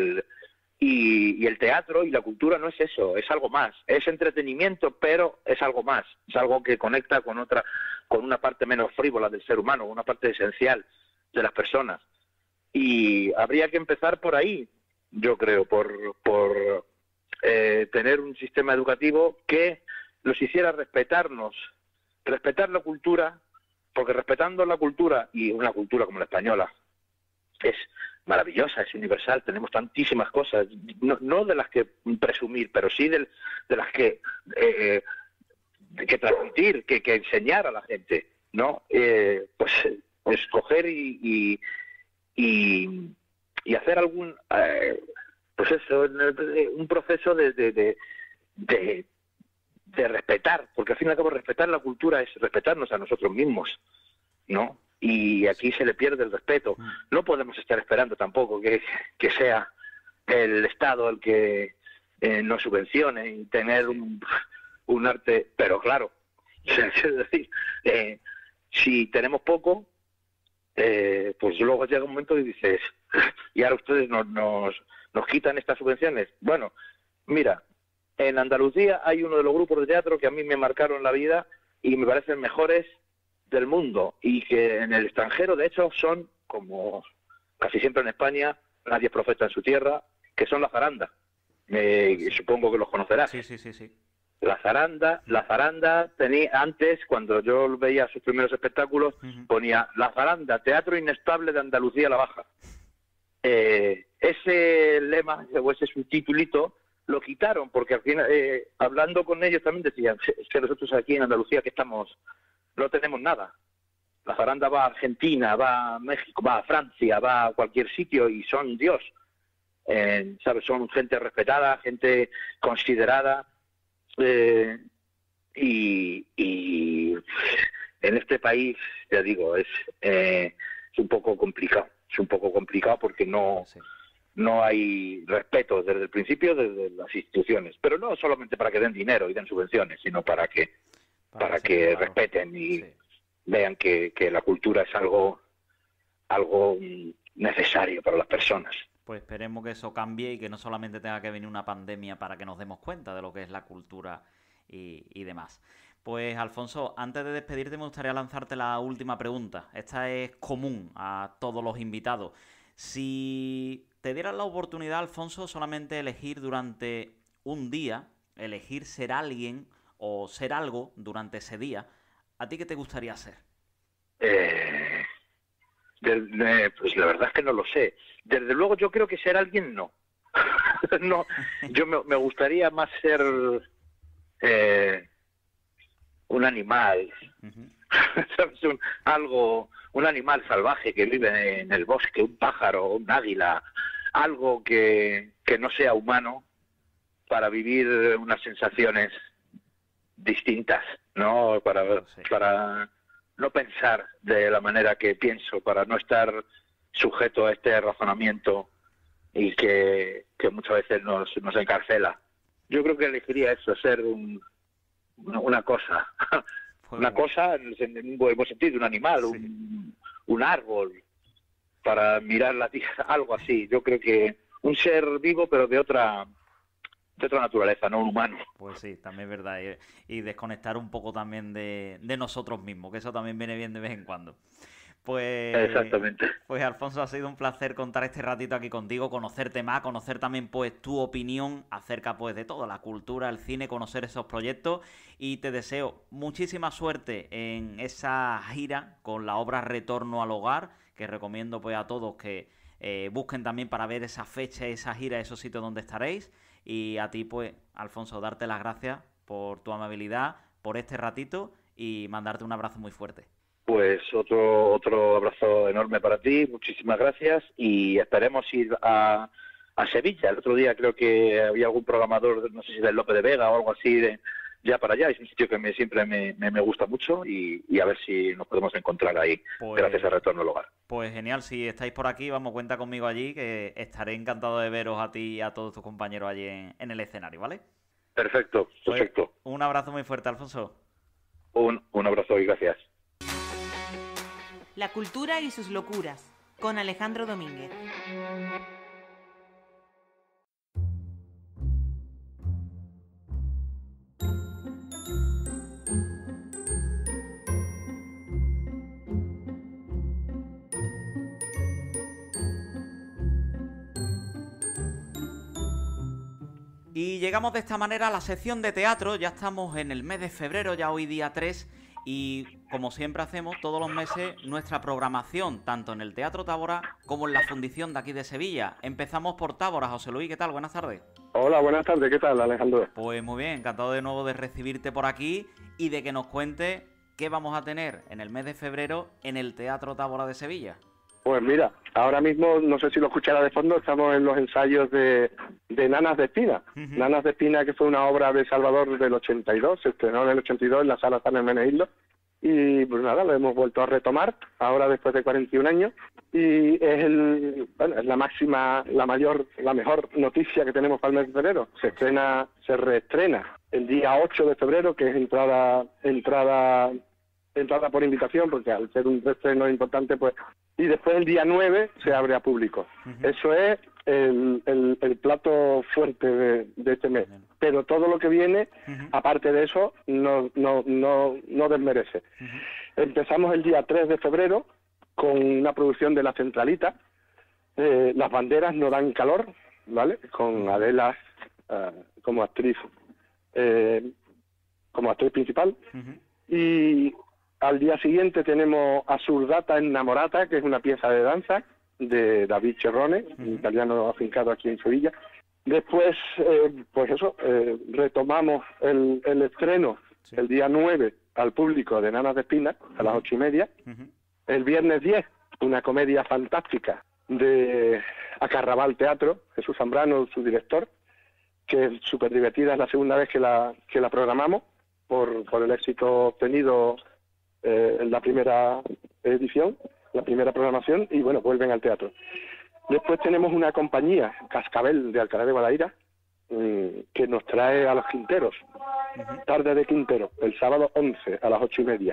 Speaker 12: Y el teatro y la cultura no es eso, es algo más. Es entretenimiento, pero es algo más. Es algo que conecta con una parte menos frívola del ser humano, una parte esencial de las personas. Y habría que empezar por ahí, yo creo, por tener un sistema educativo que los hiciera respetarnos, respetar la cultura, porque respetando la cultura, y una cultura como la española, es maravillosa, es universal, tenemos tantísimas cosas, no de las que presumir, pero sí de las que transmitir, que enseñar a la gente, ¿no? Pues escoger y hacer algún pues eso, un proceso de respetar, porque al fin y al cabo respetar la cultura es respetarnos a nosotros mismos, ¿no? Y aquí se le pierde el respeto. No podemos estar esperando tampoco que sea el Estado el que nos subvencione y tener un arte, pero claro, es decir, si tenemos poco, pues luego llega un momento y dices, y ahora ustedes nos quitan estas subvenciones. Bueno, mira, en Andalucía hay uno de los grupos de teatro que a mí me marcaron la vida y me parecen mejores del mundo, y que en el extranjero, de hecho, son, como casi siempre en España, nadie es profeta en su tierra, que son la zaranda. Supongo que los conocerás.
Speaker 1: Sí.
Speaker 12: La zaranda tenía, antes, cuando yo veía sus primeros espectáculos, ponía La Zaranda, Teatro Inestable de Andalucía la Baja. Ese lema, o ese subtitulito, lo quitaron, porque al final, hablando con ellos también decían, es que nosotros aquí en Andalucía que estamos, no tenemos nada. La zaranda va a Argentina, va a México, va a Francia, va a cualquier sitio y son Dios. ¿Sabes? Son gente respetada, gente considerada. Y en este país, ya digo, es un poco complicado. Es un poco complicado porque no hay respeto desde el principio, desde las instituciones. Pero no solamente para que den dinero y den subvenciones, sino para que respeten y vean que la cultura es algo necesario para las personas.
Speaker 1: Pues esperemos que eso cambie y que no solamente tenga que venir una pandemia para que nos demos cuenta de lo que es la cultura y demás. Pues Alfonso, antes de despedirte me gustaría lanzarte la última pregunta. Esta es común a todos los invitados. Si te dieran la oportunidad, Alfonso, solamente elegir durante un día, elegir ser alguien o ser algo durante ese día, ¿a ti qué te gustaría ser?
Speaker 12: Pues la verdad es que no lo sé. Desde luego yo creo que ser alguien no. No, yo me gustaría más ser un animal, ¿sabes? Un animal salvaje que vive en el bosque, un pájaro, un águila, algo que no sea humano, para vivir unas sensaciones distintas, ¿no? Para no pensar de la manera que pienso, para no estar sujeto a este razonamiento y que muchas veces nos encarcela. Yo creo que elegiría eso, ser una cosa. Una cosa en un buen sentido, un animal, un árbol, para mirar la tierra, algo así. Yo creo que un ser vivo, pero de otra naturaleza, no un humano.
Speaker 1: Pues sí, también es verdad. Y desconectar un poco también de nosotros mismos, que eso también viene bien de vez en cuando. Pues,
Speaker 12: exactamente.
Speaker 1: Pues Alfonso, ha sido un placer contar este ratito aquí contigo, conocerte más, conocer también pues tu opinión acerca pues de toda la cultura, el cine, conocer esos proyectos, y te deseo muchísima suerte en esa gira con la obra Retorno al Hogar, que recomiendo pues a todos que busquen también para ver esa fecha, esa gira, esos sitios donde estaréis. Y a ti pues, Alfonso, darte las gracias por tu amabilidad, por este ratito, y mandarte un abrazo muy fuerte.
Speaker 12: Pues otro abrazo enorme para ti, muchísimas gracias, y esperemos ir a Sevilla. El otro día creo que había algún programador, no sé si del Lope de Vega o algo así, ya para allá. Es un sitio que siempre me gusta mucho y a ver si nos podemos encontrar ahí, gracias al Retorno al Hogar.
Speaker 1: Pues genial, si estáis por aquí, vamos, cuenta conmigo allí, que estaré encantado de veros a ti y a todos tus compañeros allí en el escenario, ¿vale?
Speaker 12: Perfecto, perfecto.
Speaker 1: Pues, un abrazo muy fuerte, Alfonso.
Speaker 12: Un abrazo y gracias.
Speaker 5: La cultura y sus locuras, con Alejandro Domínguez.
Speaker 1: Y llegamos de esta manera a la sección de teatro. Ya estamos en el mes de febrero, ya hoy día 3, y como siempre hacemos todos los meses nuestra programación, tanto en el Teatro Tábora como en la Fundición de aquí de Sevilla. Empezamos por Tábora. José Luis, ¿qué tal? Buenas tardes.
Speaker 13: Hola, buenas tardes. ¿Qué tal, Alejandro?
Speaker 1: Pues muy bien, encantado de nuevo de recibirte por aquí y de que nos cuente qué vamos a tener en el mes de febrero en el Teatro Tábora de Sevilla.
Speaker 13: Pues mira, ahora mismo, no sé si lo escuchará de fondo, estamos en los ensayos de Nanas de Espina. Nanas de Espina, que fue una obra de Salvador del 82, se estrenó en el 82 en la Sala San Hermenegildo. Y pues nada, lo hemos vuelto a retomar, ahora después de 41 años. Y es es la máxima, la mejor noticia que tenemos para el mes de febrero. Se reestrena el día 8 de febrero, que es entrada por invitación, porque al ser un reestreno importante, pues... Y después el día 9 se abre a público. Eso es el plato fuerte de este mes. Pero todo lo que viene, aparte de eso, no desmerece. Empezamos el día 3 de febrero con una producción de La Centralita. Las banderas no dan calor, ¿vale? Con Adela como actriz principal. Y al día siguiente tenemos Asurdata Innamorata, que es una pieza de danza de David Cerrone, un italiano afincado aquí en Sevilla. Después, retomamos el estreno el día 9 al público de Nanas de Espina a las 8:30. El viernes 10, una comedia fantástica de Acarrabal Teatro, Jesús Zambrano, su director, que es súper divertida, es la segunda vez que la programamos por el éxito obtenido en la primera edición, la primera programación, y bueno, vuelven al teatro. Después tenemos una compañía, Cascabel, de Alcalá de Guadaira, que nos trae a los Quinteros, Tarde de Quintero, el sábado 11 a las 8:30.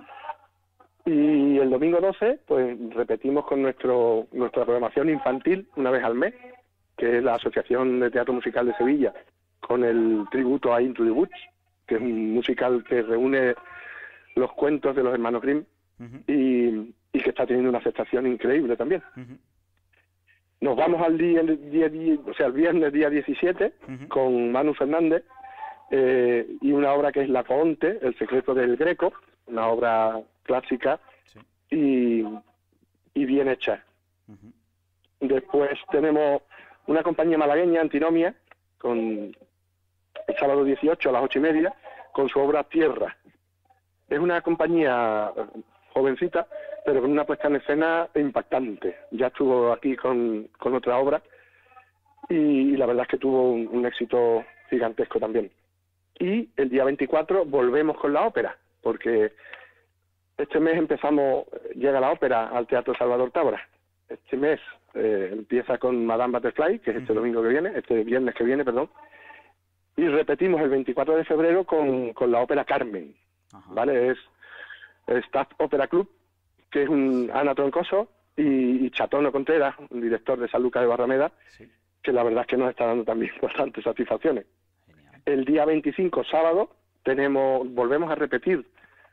Speaker 13: Y el domingo 12, pues repetimos con nuestra programación infantil una vez al mes, que es la Asociación de Teatro Musical de Sevilla, con el tributo a Into the Woods, que es un musical que reúne los cuentos de los hermanos Grimm y que está teniendo una aceptación increíble también. Nos vamos al el viernes día 17 con Manu Fernández y una obra que es La Coonte, El secreto del Greco, una obra clásica y bien hecha. Después tenemos una compañía malagueña, Antinomia, con el sábado 18 a las 8:30 con su obra Tierra. Es una compañía jovencita, pero con una puesta en escena impactante. Ya estuvo aquí con otra obra y la verdad es que tuvo un éxito gigantesco también. Y el día 24 volvemos con la ópera, porque este mes llega la ópera al Teatro Salvador Tábora. Este mes empieza con Madame Butterfly, que es este viernes que viene, perdón. Y repetimos el 24 de febrero con la ópera Carmen. ¿Vale? Es Staff Opera Club, que es un Ana Troncoso y Chatono Contreras, un director de San Lucas de Barrameda, que la verdad es que nos está dando también bastantes satisfacciones. El día 25, sábado, volvemos a repetir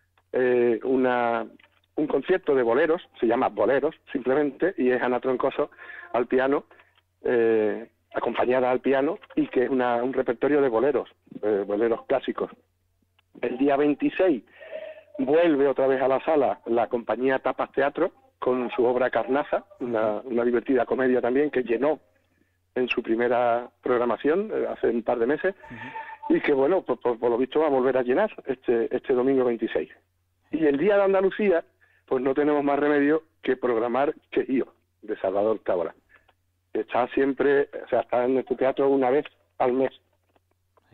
Speaker 13: un concierto de boleros, se llama Boleros simplemente, y es Ana Troncoso al piano, acompañada al piano, y que es un repertorio de boleros clásicos. El día 26 vuelve otra vez a la sala la compañía Tapas Teatro con su obra Carnaza, una divertida comedia también que llenó en su primera programación hace un par de meses y que bueno, por lo visto va a volver a llenar este domingo 26. Y el día de Andalucía, pues no tenemos más remedio que programar Quejío, de Salvador Tábora. Está siempre, está en nuestro teatro una vez al mes.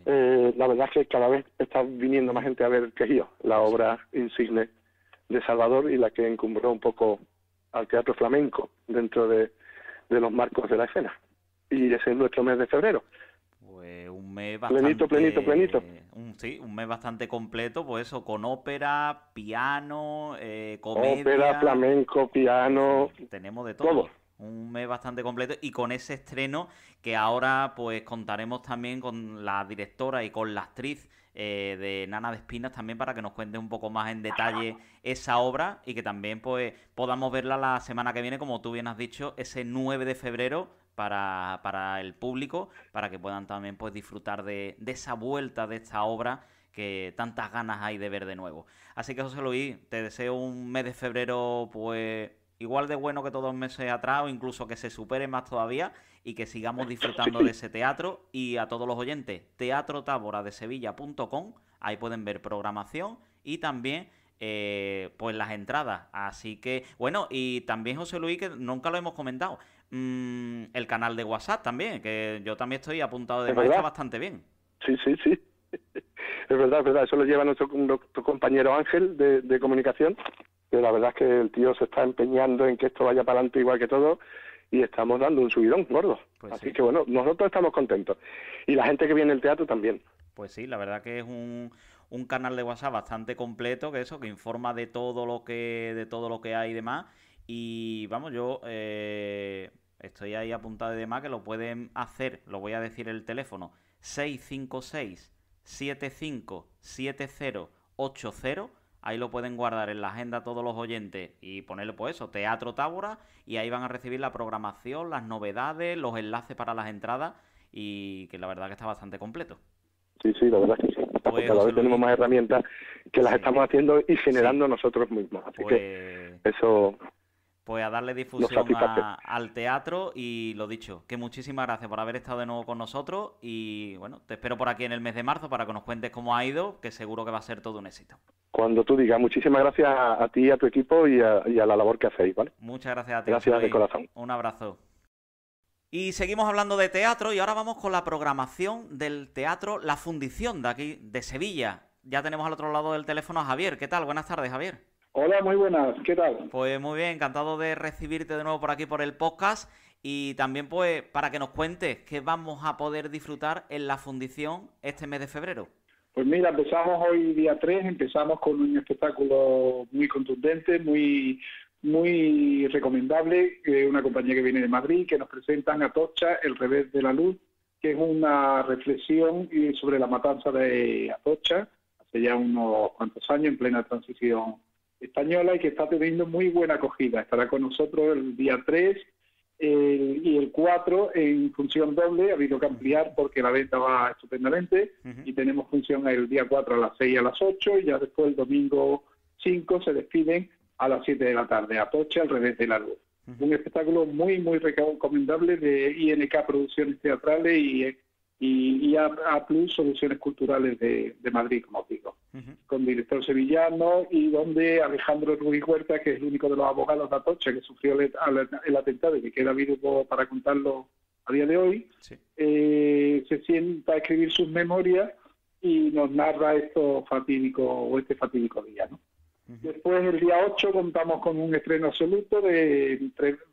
Speaker 13: La verdad es que cada vez está viniendo más gente a ver Quejío, la obra insigne de Salvador y la que encumbró un poco al teatro flamenco dentro de los marcos de la escena. Y ese es nuestro mes de febrero.
Speaker 1: Pues un mes bastante...
Speaker 13: Plenito.
Speaker 1: Un mes bastante completo, pues eso, con ópera, piano, comedia...
Speaker 13: Ópera, flamenco, piano...
Speaker 1: Tenemos de todo. Un mes bastante completo y con ese estreno que ahora pues contaremos también con la directora y con la actriz de Nana de Espinas también para que nos cuente un poco más en detalle esa obra y que también pues podamos verla la semana que viene, como tú bien has dicho, ese 9 de febrero para el público, para que puedan también pues disfrutar de esa vuelta de esta obra que tantas ganas hay de ver de nuevo. Así que José Luis, te deseo un mes de febrero pues igual de bueno que todos los meses atrás o incluso que se supere más todavía y que sigamos disfrutando de ese teatro. Y a todos los oyentes, teatrotaboradesevilla.com, ahí pueden ver programación y también pues las entradas. Así que, bueno, y también José Luis, que nunca lo hemos comentado, el canal de WhatsApp también, que yo también estoy apuntado de más, está bastante bien.
Speaker 13: Sí. Es verdad, eso lo lleva nuestro compañero Ángel de comunicación, que la verdad es que el tío se está empeñando en que esto vaya para adelante igual que todo y estamos dando un subidón gordo. Pues así que bueno, nosotros estamos contentos. Y la gente que viene al teatro también.
Speaker 1: Pues sí, la verdad que es un canal de WhatsApp bastante completo, que informa de todo lo que hay y demás. Y vamos, yo estoy ahí apuntado y demás, que lo pueden hacer, lo voy a decir el teléfono, 656-757080. Ahí lo pueden guardar en la agenda todos los oyentes y ponerle pues eso, Teatro Tábora, y ahí van a recibir la programación, las novedades, los enlaces para las entradas y que la verdad que está bastante completo.
Speaker 13: Sí, la verdad es que sí. Pues, cada vez tenemos más herramientas que las estamos haciendo y generando nosotros mismos. Así que eso...
Speaker 1: Pues a darle difusión al teatro y lo dicho, que muchísimas gracias por haber estado de nuevo con nosotros y bueno, te espero por aquí en el mes de marzo para que nos cuentes cómo ha ido, que seguro que va a ser todo un éxito.
Speaker 13: Cuando tú digas, muchísimas gracias a ti, a tu equipo y a la labor que hacéis, ¿vale?
Speaker 1: Muchas gracias a ti.
Speaker 13: Gracias de corazón.
Speaker 1: Un abrazo. Y seguimos hablando de teatro y ahora vamos con la programación del teatro La Fundición de aquí, de Sevilla. Ya tenemos al otro lado del teléfono a Javier. ¿Qué tal? Buenas tardes, Javier.
Speaker 14: Hola, muy buenas, ¿qué tal?
Speaker 1: Pues muy bien, encantado de recibirte de nuevo por aquí por el podcast y también pues para que nos cuentes qué vamos a poder disfrutar en La Fundición este mes de febrero.
Speaker 14: Pues mira, empezamos hoy día 3, empezamos con un espectáculo muy contundente, muy recomendable, una compañía que viene de Madrid, que nos presentan Atocha, El revés de la luz, que es una reflexión sobre la matanza de Atocha, hace ya unos cuantos años, en plena transición española y que está teniendo muy buena acogida. Estará con nosotros el día 3 y el 4 en función doble. Ha habido que ampliar porque la venta va estupendamente y tenemos función el día 4 a las 6 y a las 8 y ya después el domingo 5 se despiden a las 7 de la tarde. Atocha, El revés de la luz. Un espectáculo muy recomendable de INK Producciones Teatrales y A Plus Soluciones Culturales de Madrid, como os digo, con director sevillano y donde Alejandro Ruiz Huerta, que es el único de los abogados de Atocha que sufrió el atentado y que queda vivo para contarlo a día de hoy, se sienta a escribir sus memorias y nos narra este fatídico día, ¿no? Después, el día 8, contamos con un estreno absoluto de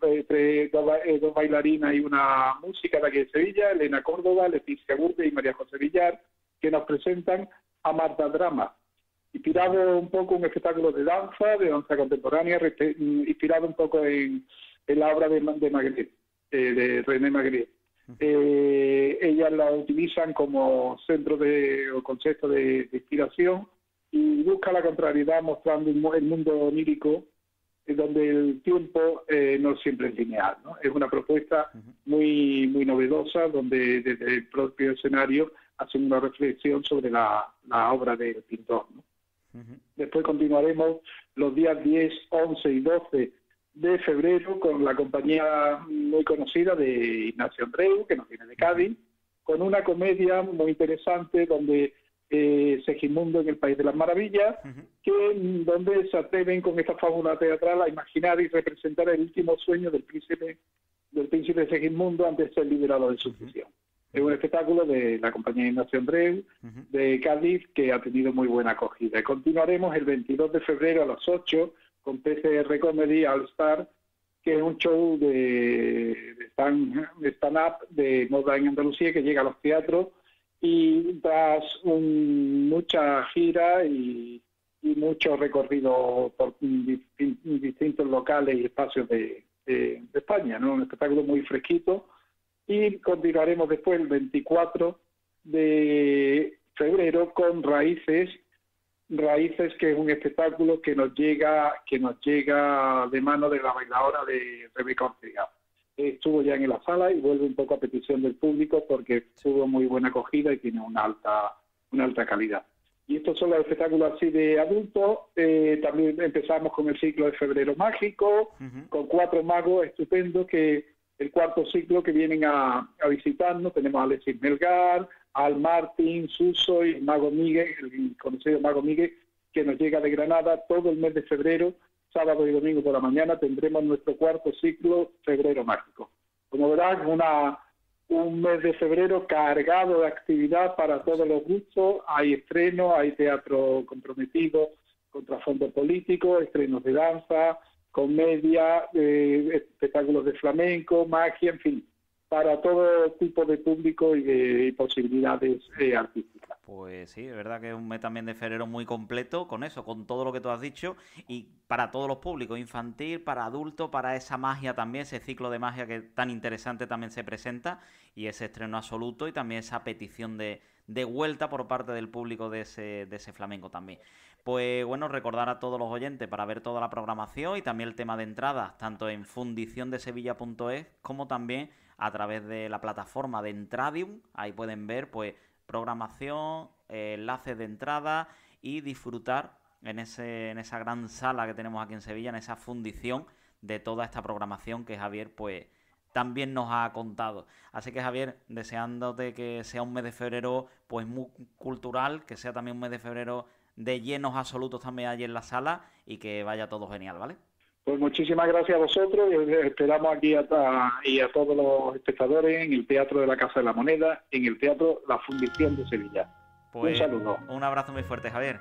Speaker 14: dos bailarinas y una música de aquí de Sevilla, Elena Córdoba, Leticia Gurde y María José Villar, que nos presentan a Marta Drama, inspirado un poco en un espectáculo de danza contemporánea, inspirado un poco en la obra de Magritte, de René Magritte. Ellas la utilizan como centro o concepto de inspiración y busca la contrariedad mostrando el mundo onírico donde el tiempo no siempre es lineal, ¿no? Es una propuesta muy novedosa donde desde el propio escenario hacen una reflexión sobre la obra del pintor, ¿no? Después continuaremos los días 10, 11 y 12 de febrero con la compañía muy conocida de Ignacio Andreu, que nos viene de Cádiz, con una comedia muy interesante donde Segismundo en el País de las Maravillas, donde se atreven con esta fábula teatral a imaginar y representar el último sueño del príncipe Segismundo antes de ser liberado de su prisión. Es un espectáculo de la compañía Ignacio Andreu de Cádiz que ha tenido muy buena acogida. Y continuaremos el 22 de febrero a las 8 con PCR Comedy All Star, que es un show de stand-up de moda en Andalucía que llega a los teatros y tras mucha gira y mucho recorrido por distintos locales y espacios de España, ¿no? Un espectáculo muy fresquito. Y continuaremos después el 24 de febrero con Raíces, que es un espectáculo que nos llega de mano de la bailadora de Rebeca Ortega. Estuvo ya en la sala y vuelve un poco a petición del público porque tuvo muy buena acogida y tiene una alta calidad. Y estos son los espectáculos así de adultos. También empezamos con el ciclo de Febrero Mágico, con 4 magos estupendos que el cuarto ciclo que vienen a visitarnos. Tenemos a Alexis Melgar, Al Martín, Suso y el Mago Miguel, el conocido Mago Miguel, que nos llega de Granada todo el mes de febrero, sábado y domingo por la mañana. Tendremos nuestro cuarto ciclo, Febrero Mágico. Como verás, un mes de febrero cargado de actividad para todos los gustos. Hay estrenos, hay teatro comprometido, con trasfondo político, estrenos de danza, comedia, espectáculos de flamenco, magia, en fin, para todo tipo de público y posibilidades artísticas.
Speaker 1: Pues sí, es verdad que es un mes también de febrero muy completo con eso, con todo lo que tú has dicho, y para todos los públicos, infantil, para adultos, para esa magia también, ese ciclo de magia que tan interesante también se presenta, y ese estreno absoluto y también esa petición de vuelta por parte del público de ese flamenco también. Pues bueno, recordar a todos los oyentes para ver toda la programación y también el tema de entradas, tanto en fundiciondesevilla.es como también a través de la plataforma de Entradium. Ahí pueden ver pues programación, enlaces de entrada y disfrutar en esa gran sala que tenemos aquí en Sevilla, en esa fundición de toda esta programación que Javier pues también nos ha contado. Así que Javier, deseándote que sea un mes de febrero pues muy cultural, que sea también un mes de febrero de llenos absolutos también allí en la sala y que vaya todo genial, ¿vale?
Speaker 14: Pues muchísimas gracias a vosotros y esperamos aquí a todos los espectadores en el Teatro de la Casa de la Moneda, en el Teatro La Fundición de Sevilla.
Speaker 1: Pues
Speaker 14: un saludo.
Speaker 1: Un abrazo muy fuerte, Javier.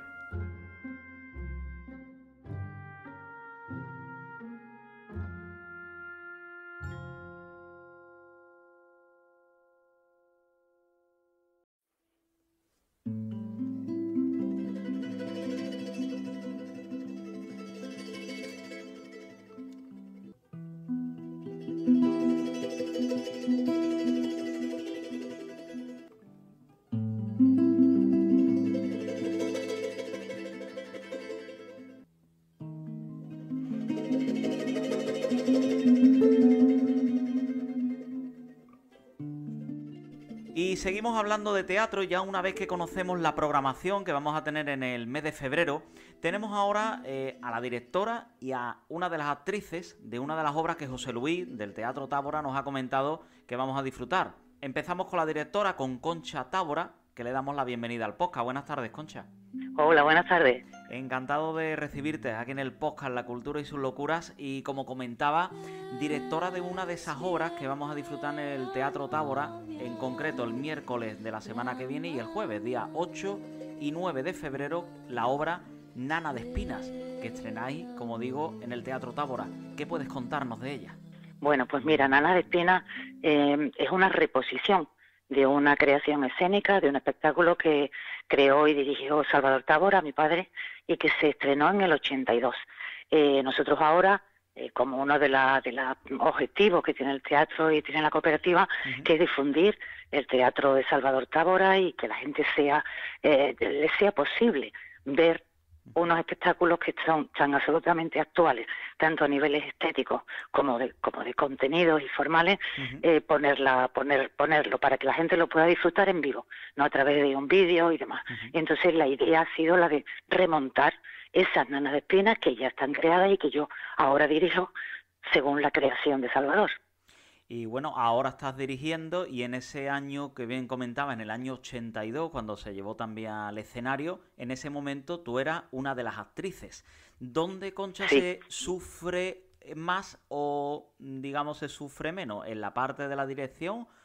Speaker 1: Y seguimos hablando de teatro. Ya una vez que conocemos la programación que vamos a tener en el mes de febrero, tenemos ahora a la directora y a una de las actrices de una de las obras que José Luis del Teatro Tábora nos ha comentado que vamos a disfrutar. Empezamos con la directora, con Concha Tábora, que le damos la bienvenida al podcast. Buenas tardes, Concha.
Speaker 15: Hola, buenas tardes.
Speaker 1: Encantado de recibirte aquí en el podcast La Cultura y sus Locuras, y como comentaba, directora de una de esas obras que vamos a disfrutar en el Teatro Tábora, en concreto el miércoles de la semana que viene y el jueves, día 8 y 9 de febrero, la obra Nana de Espinas, que estrenáis, como digo, en el Teatro Tábora. ¿Qué puedes contarnos de ella?
Speaker 15: Bueno, pues mira, Nana de Espinas es una reposición de una creación escénica, de un espectáculo que creó y dirigió Salvador Tábora, mi padre, y que se estrenó en el 82. Nosotros ahora, como uno de los objetivos que tiene el teatro y tiene la cooperativa, que es difundir el teatro de Salvador Tábora y que la gente le sea posible ver unos espectáculos que están absolutamente actuales, tanto a niveles estéticos como de contenidos y formales, ponerlo para que la gente lo pueda disfrutar en vivo, no a través de un vídeo y demás. Y entonces la idea ha sido la de remontar esas Nanas de Espinas que ya están creadas y que yo ahora dirijo según la creación de Salvador.
Speaker 1: Y bueno, ahora estás dirigiendo, y en ese año que bien comentaba, en el año 82, cuando se llevó también al escenario, en ese momento tú eras una de las actrices. ¿Dónde, Concha, se sufre más o, digamos, se sufre menos? ¿En la parte de la dirección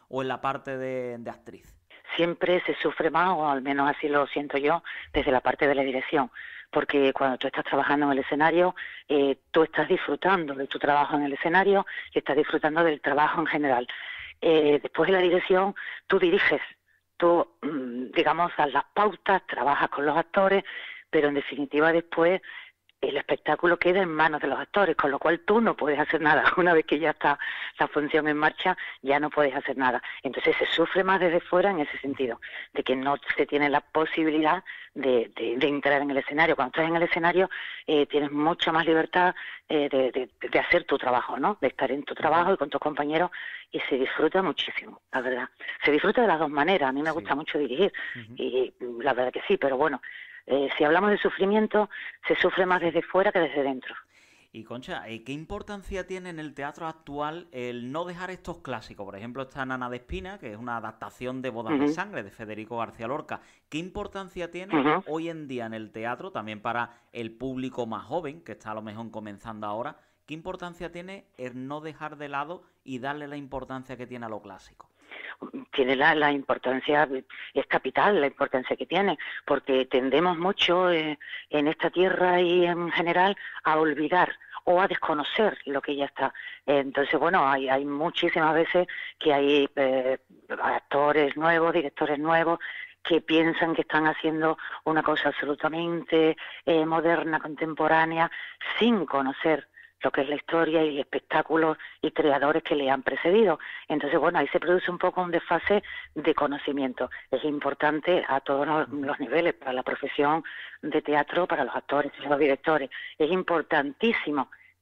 Speaker 1: o en la parte de actriz?
Speaker 15: Siempre se sufre más, o al menos así lo siento yo, desde la parte de la dirección, porque cuando tú estás trabajando en el escenario, tú estás disfrutando de tu trabajo en el escenario y estás disfrutando del trabajo en general. Después de la dirección, tú diriges, tú, digamos, das las pautas, trabajas con los actores, pero en definitiva después el espectáculo queda en manos de los actores, con lo cual tú no puedes hacer nada. Una vez que ya está la función en marcha, ya no puedes hacer nada. Entonces se sufre más desde fuera en ese sentido, de que no se tiene la posibilidad de entrar en el escenario. Cuando estás en el escenario tienes mucha más libertad de hacer tu trabajo, ¿no? De estar en tu trabajo y con tus compañeros, y se disfruta muchísimo, la verdad. Se disfruta de las dos maneras. A mí me gusta mucho dirigir, y la verdad que sí, pero bueno, si hablamos de sufrimiento, se sufre más desde fuera que desde dentro.
Speaker 1: Y Concha, ¿qué importancia tiene en el teatro actual el no dejar estos clásicos? Por ejemplo, está Nana de Espina, que es una adaptación de Bodas de Sangre de Federico García Lorca. ¿Qué importancia tiene hoy en día en el teatro, también para el público más joven, que está a lo mejor comenzando ahora? ¿Qué importancia tiene el no dejar de lado y darle la importancia que tiene a lo clásico?
Speaker 15: Tiene la importancia, es capital la importancia que tiene, porque tendemos mucho en esta tierra y en general a olvidar o a desconocer lo que ya está. Entonces, bueno, hay muchísimas veces que hay actores nuevos, directores nuevos, que piensan que están haciendo una cosa absolutamente moderna, contemporánea, sin conocer lo que es la historia y el espectáculo y creadores que le han precedido. Entonces, bueno, ahí se produce un poco un desfase de conocimiento. Es importante a todos los niveles, para la profesión de teatro, para los actores y los directores. Es importantísimo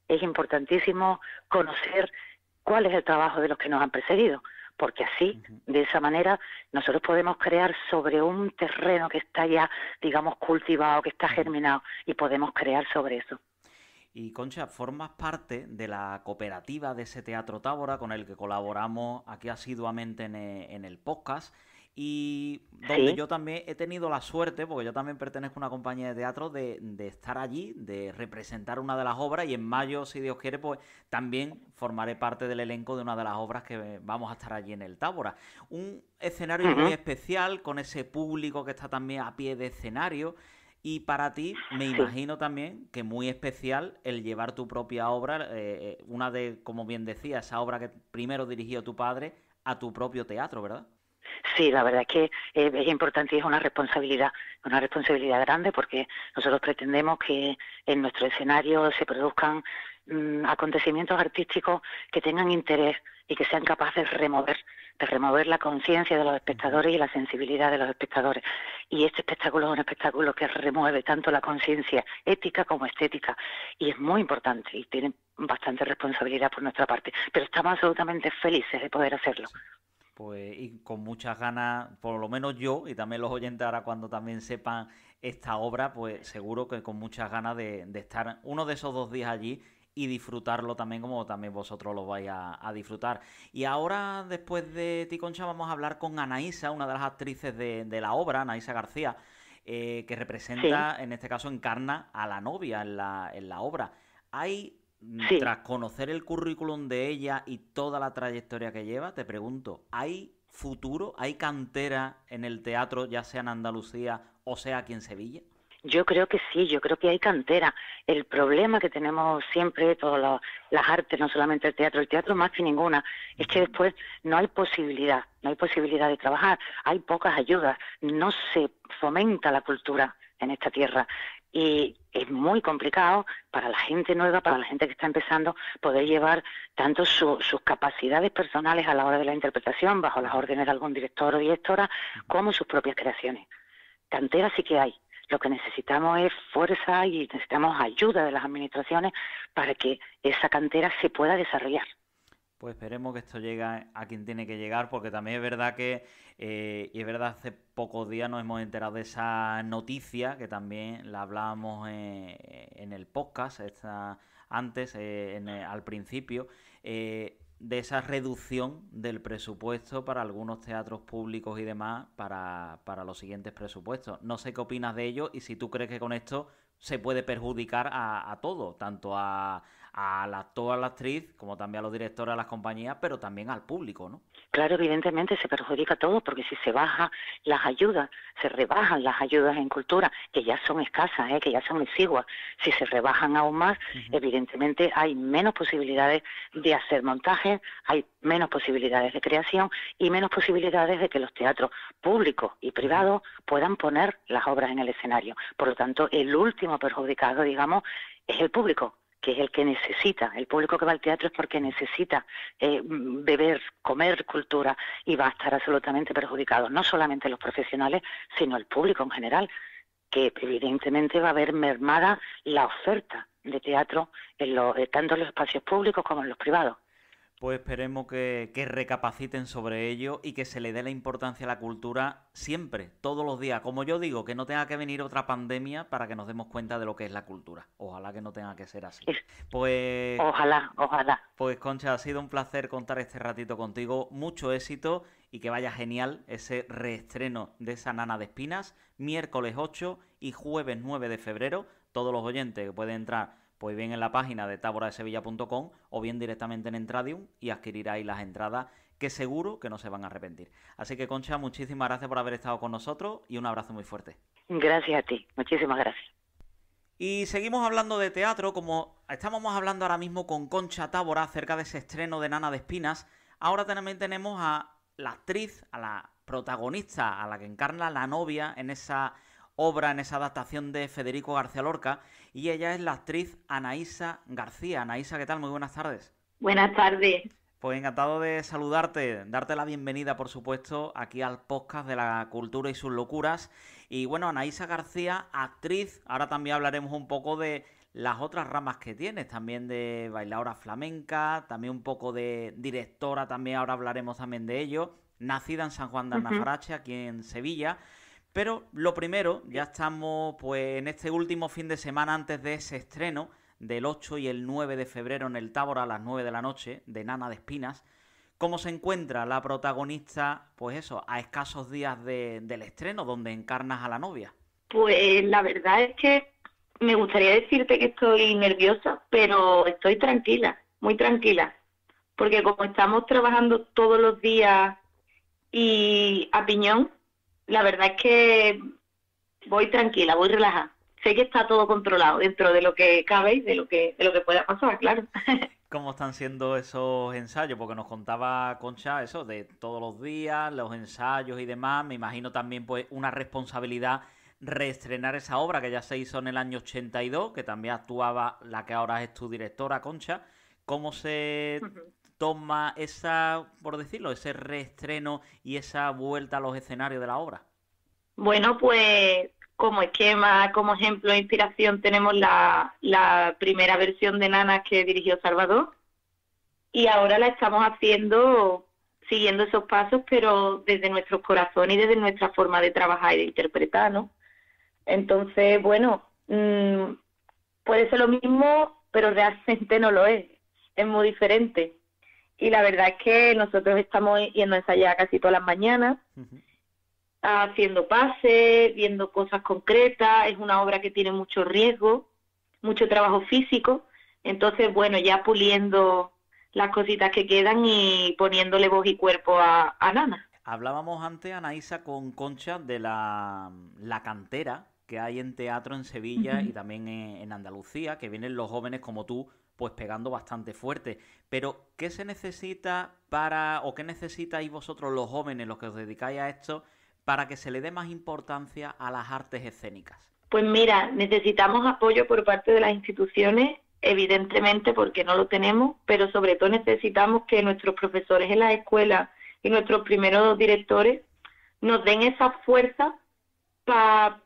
Speaker 15: conocer cuál es el trabajo de los que nos han precedido, porque así, de esa manera, nosotros podemos crear sobre un terreno que está ya, digamos, cultivado, que está germinado, y podemos crear sobre eso.
Speaker 1: Y Concha, formas parte de la cooperativa de ese Teatro Tábora con el que colaboramos aquí asiduamente en el podcast, y donde yo también he tenido la suerte, porque yo también pertenezco a una compañía de teatro, de estar allí, de representar una de las obras, y en mayo, si Dios quiere, pues también formaré parte del elenco de una de las obras que vamos a estar allí en el Tábora. Un escenario muy especial, con ese público que está también a pie de escenario. Y para ti, me imagino también que muy especial el llevar tu propia obra, una de, como bien decía, esa obra que primero dirigió tu padre, a tu propio teatro, ¿verdad?
Speaker 15: Sí, la verdad es que es importante y es una responsabilidad grande, porque nosotros pretendemos que en nuestro escenario se produzcan acontecimientos artísticos que tengan interés y que sean capaces de remover la conciencia de los espectadores y la sensibilidad de los espectadores. Y este espectáculo es un espectáculo que remueve tanto la conciencia ética como estética, y es muy importante y tiene bastante responsabilidad por nuestra parte, pero estamos absolutamente felices de poder hacerlo.
Speaker 1: Pues y con muchas ganas, por lo menos yo, y también los oyentes ahora cuando también sepan esta obra, pues seguro que con muchas ganas de estar uno de esos 2 días allí y disfrutarlo también como también vosotros lo vais a disfrutar. Y ahora, después de ti, Concha, vamos a hablar con Anaísa, una de las actrices de la obra, Anaísa García, que representa, en este caso encarna a la novia en la obra. Hay... Tras conocer el currículum de ella y toda la trayectoria que lleva, te pregunto, ¿hay futuro, hay cantera en el teatro, ya sea en Andalucía o sea aquí en Sevilla?
Speaker 15: Yo creo que sí, yo creo que hay cantera. El problema que tenemos siempre, todas las artes, no solamente el teatro más que ninguna, es que después no hay posibilidad de trabajar, hay pocas ayudas, no se fomenta la cultura en esta tierra. Y es muy complicado para la gente nueva, para la gente que está empezando, poder llevar tanto sus capacidades personales a la hora de la interpretación, bajo las órdenes de algún director o directora, como sus propias creaciones. Cantera sí que hay. Lo que necesitamos es fuerza y necesitamos ayuda de las administraciones para que esa cantera se pueda desarrollar.
Speaker 1: Pues esperemos que esto llegue a quien tiene que llegar, porque también es verdad que, y es verdad, hace pocos días nos hemos enterado de esa noticia, que también la hablábamos en el podcast antes, al principio, de esa reducción del presupuesto para algunos teatros públicos y demás para los siguientes presupuestos. No sé qué opinas de ello y si tú crees que con esto se puede perjudicar a todo, tanto a al actor, a la actriz, como también a los directores de las compañías, pero también al público, ¿no?
Speaker 15: Claro, evidentemente se perjudica a todo, porque si se bajan las ayudas, se rebajan las ayudas en cultura, que ya son escasas, que ya son exiguas, si se rebajan aún más, evidentemente hay menos posibilidades de hacer montajes, hay menos posibilidades de creación y menos posibilidades de que los teatros públicos y privados puedan poner las obras en el escenario. Por lo tanto, el último perjudicado, digamos, es el público, que es el que necesita. El público que va al teatro es porque necesita beber, comer cultura, y va a estar absolutamente perjudicado, no solamente los profesionales, sino el público en general, que evidentemente va a ver mermada la oferta de teatro tanto en los espacios públicos como en los privados.
Speaker 1: Pues esperemos que recapaciten sobre ello y que se le dé la importancia a la cultura siempre, todos los días. Como yo digo, que no tenga que venir otra pandemia para que nos demos cuenta de lo que es la cultura. Ojalá que no tenga que ser así. Pues
Speaker 15: ojalá.
Speaker 1: Pues Concha, ha sido un placer contar este ratito contigo. Mucho éxito y que vaya genial ese reestreno de esa Nana de Espinas, miércoles 8 y jueves 9 de febrero. Todos los oyentes que pueden entrar pues bien en la página de taboradesevilla.com o bien directamente en Entradium y adquirir ahí las entradas, que seguro que no se van a arrepentir. Así que, Concha, muchísimas gracias por haber estado con nosotros y un abrazo muy fuerte.
Speaker 15: Gracias a ti, muchísimas gracias.
Speaker 1: Y seguimos hablando de teatro, como estábamos hablando ahora mismo con Concha Tábora acerca de ese estreno de Nana de Espinas. Ahora también tenemos a la actriz, a la protagonista, a la que encarna la novia en esa obra, en esa adaptación de Federico García Lorca, y ella es la actriz Anaísa García. Anaísa, ¿qué tal? Muy buenas tardes.
Speaker 16: Buenas tardes.
Speaker 1: Pues encantado de saludarte, darte la bienvenida, por supuesto, aquí al podcast de la cultura y sus locuras. Y bueno, Anaísa García, actriz, ahora también hablaremos un poco de las otras ramas que tienes, también de bailadora flamenca, también un poco de directora, también ahora hablaremos también de ello, nacida en San Juan de Arnafarache, aquí en Sevilla. Pero lo primero, ya estamos pues en este último fin de semana antes de ese estreno del 8 y el 9 de febrero en el Tábora a las 9 de la noche de Nana de Espinas. ¿Cómo se encuentra la protagonista, pues eso, a escasos días del estreno, donde encarnas a la novia?
Speaker 16: Pues la verdad es que me gustaría decirte que estoy nerviosa, pero estoy tranquila, muy tranquila, porque como estamos trabajando todos los días y a piñón, la verdad es que voy tranquila, voy relajada. Sé que está todo controlado dentro de lo que cabe y de lo que pueda pasar, claro.
Speaker 1: ¿Cómo están siendo esos ensayos? Porque nos contaba Concha eso de todos los días, los ensayos y demás. Me imagino también pues una responsabilidad reestrenar esa obra que ya se hizo en el año 82, que también actuaba la que ahora es tu directora, Concha. ¿Cómo se toma esa, por decirlo, ese reestreno y esa vuelta a los escenarios de la obra?
Speaker 16: Bueno, pues como esquema, como ejemplo de inspiración tenemos la primera versión de Nana que dirigió Salvador, y ahora la estamos haciendo siguiendo esos pasos, pero desde nuestros corazones y desde nuestra forma de trabajar y de interpretar, ¿no? Entonces, bueno, puede ser lo mismo, pero realmente no lo es muy diferente. Y la verdad es que nosotros estamos yendo a ensayar casi todas las mañanas, haciendo pases, viendo cosas concretas. Es una obra que tiene mucho riesgo, mucho trabajo físico. Entonces, bueno, ya puliendo las cositas que quedan y poniéndole voz y cuerpo a Nana.
Speaker 1: Hablábamos antes, Anaísa, con Concha de la cantera que hay en teatro en Sevilla y también en Andalucía, que vienen los jóvenes como tú pues pegando bastante fuerte. Pero, ¿qué se necesita o qué necesitáis vosotros los jóvenes, los que os dedicáis a esto, para que se le dé más importancia a las artes escénicas?
Speaker 16: Pues mira, necesitamos apoyo por parte de las instituciones, evidentemente porque no lo tenemos, pero sobre todo necesitamos que nuestros profesores en las escuelas y nuestros primeros directores nos den esa fuerza para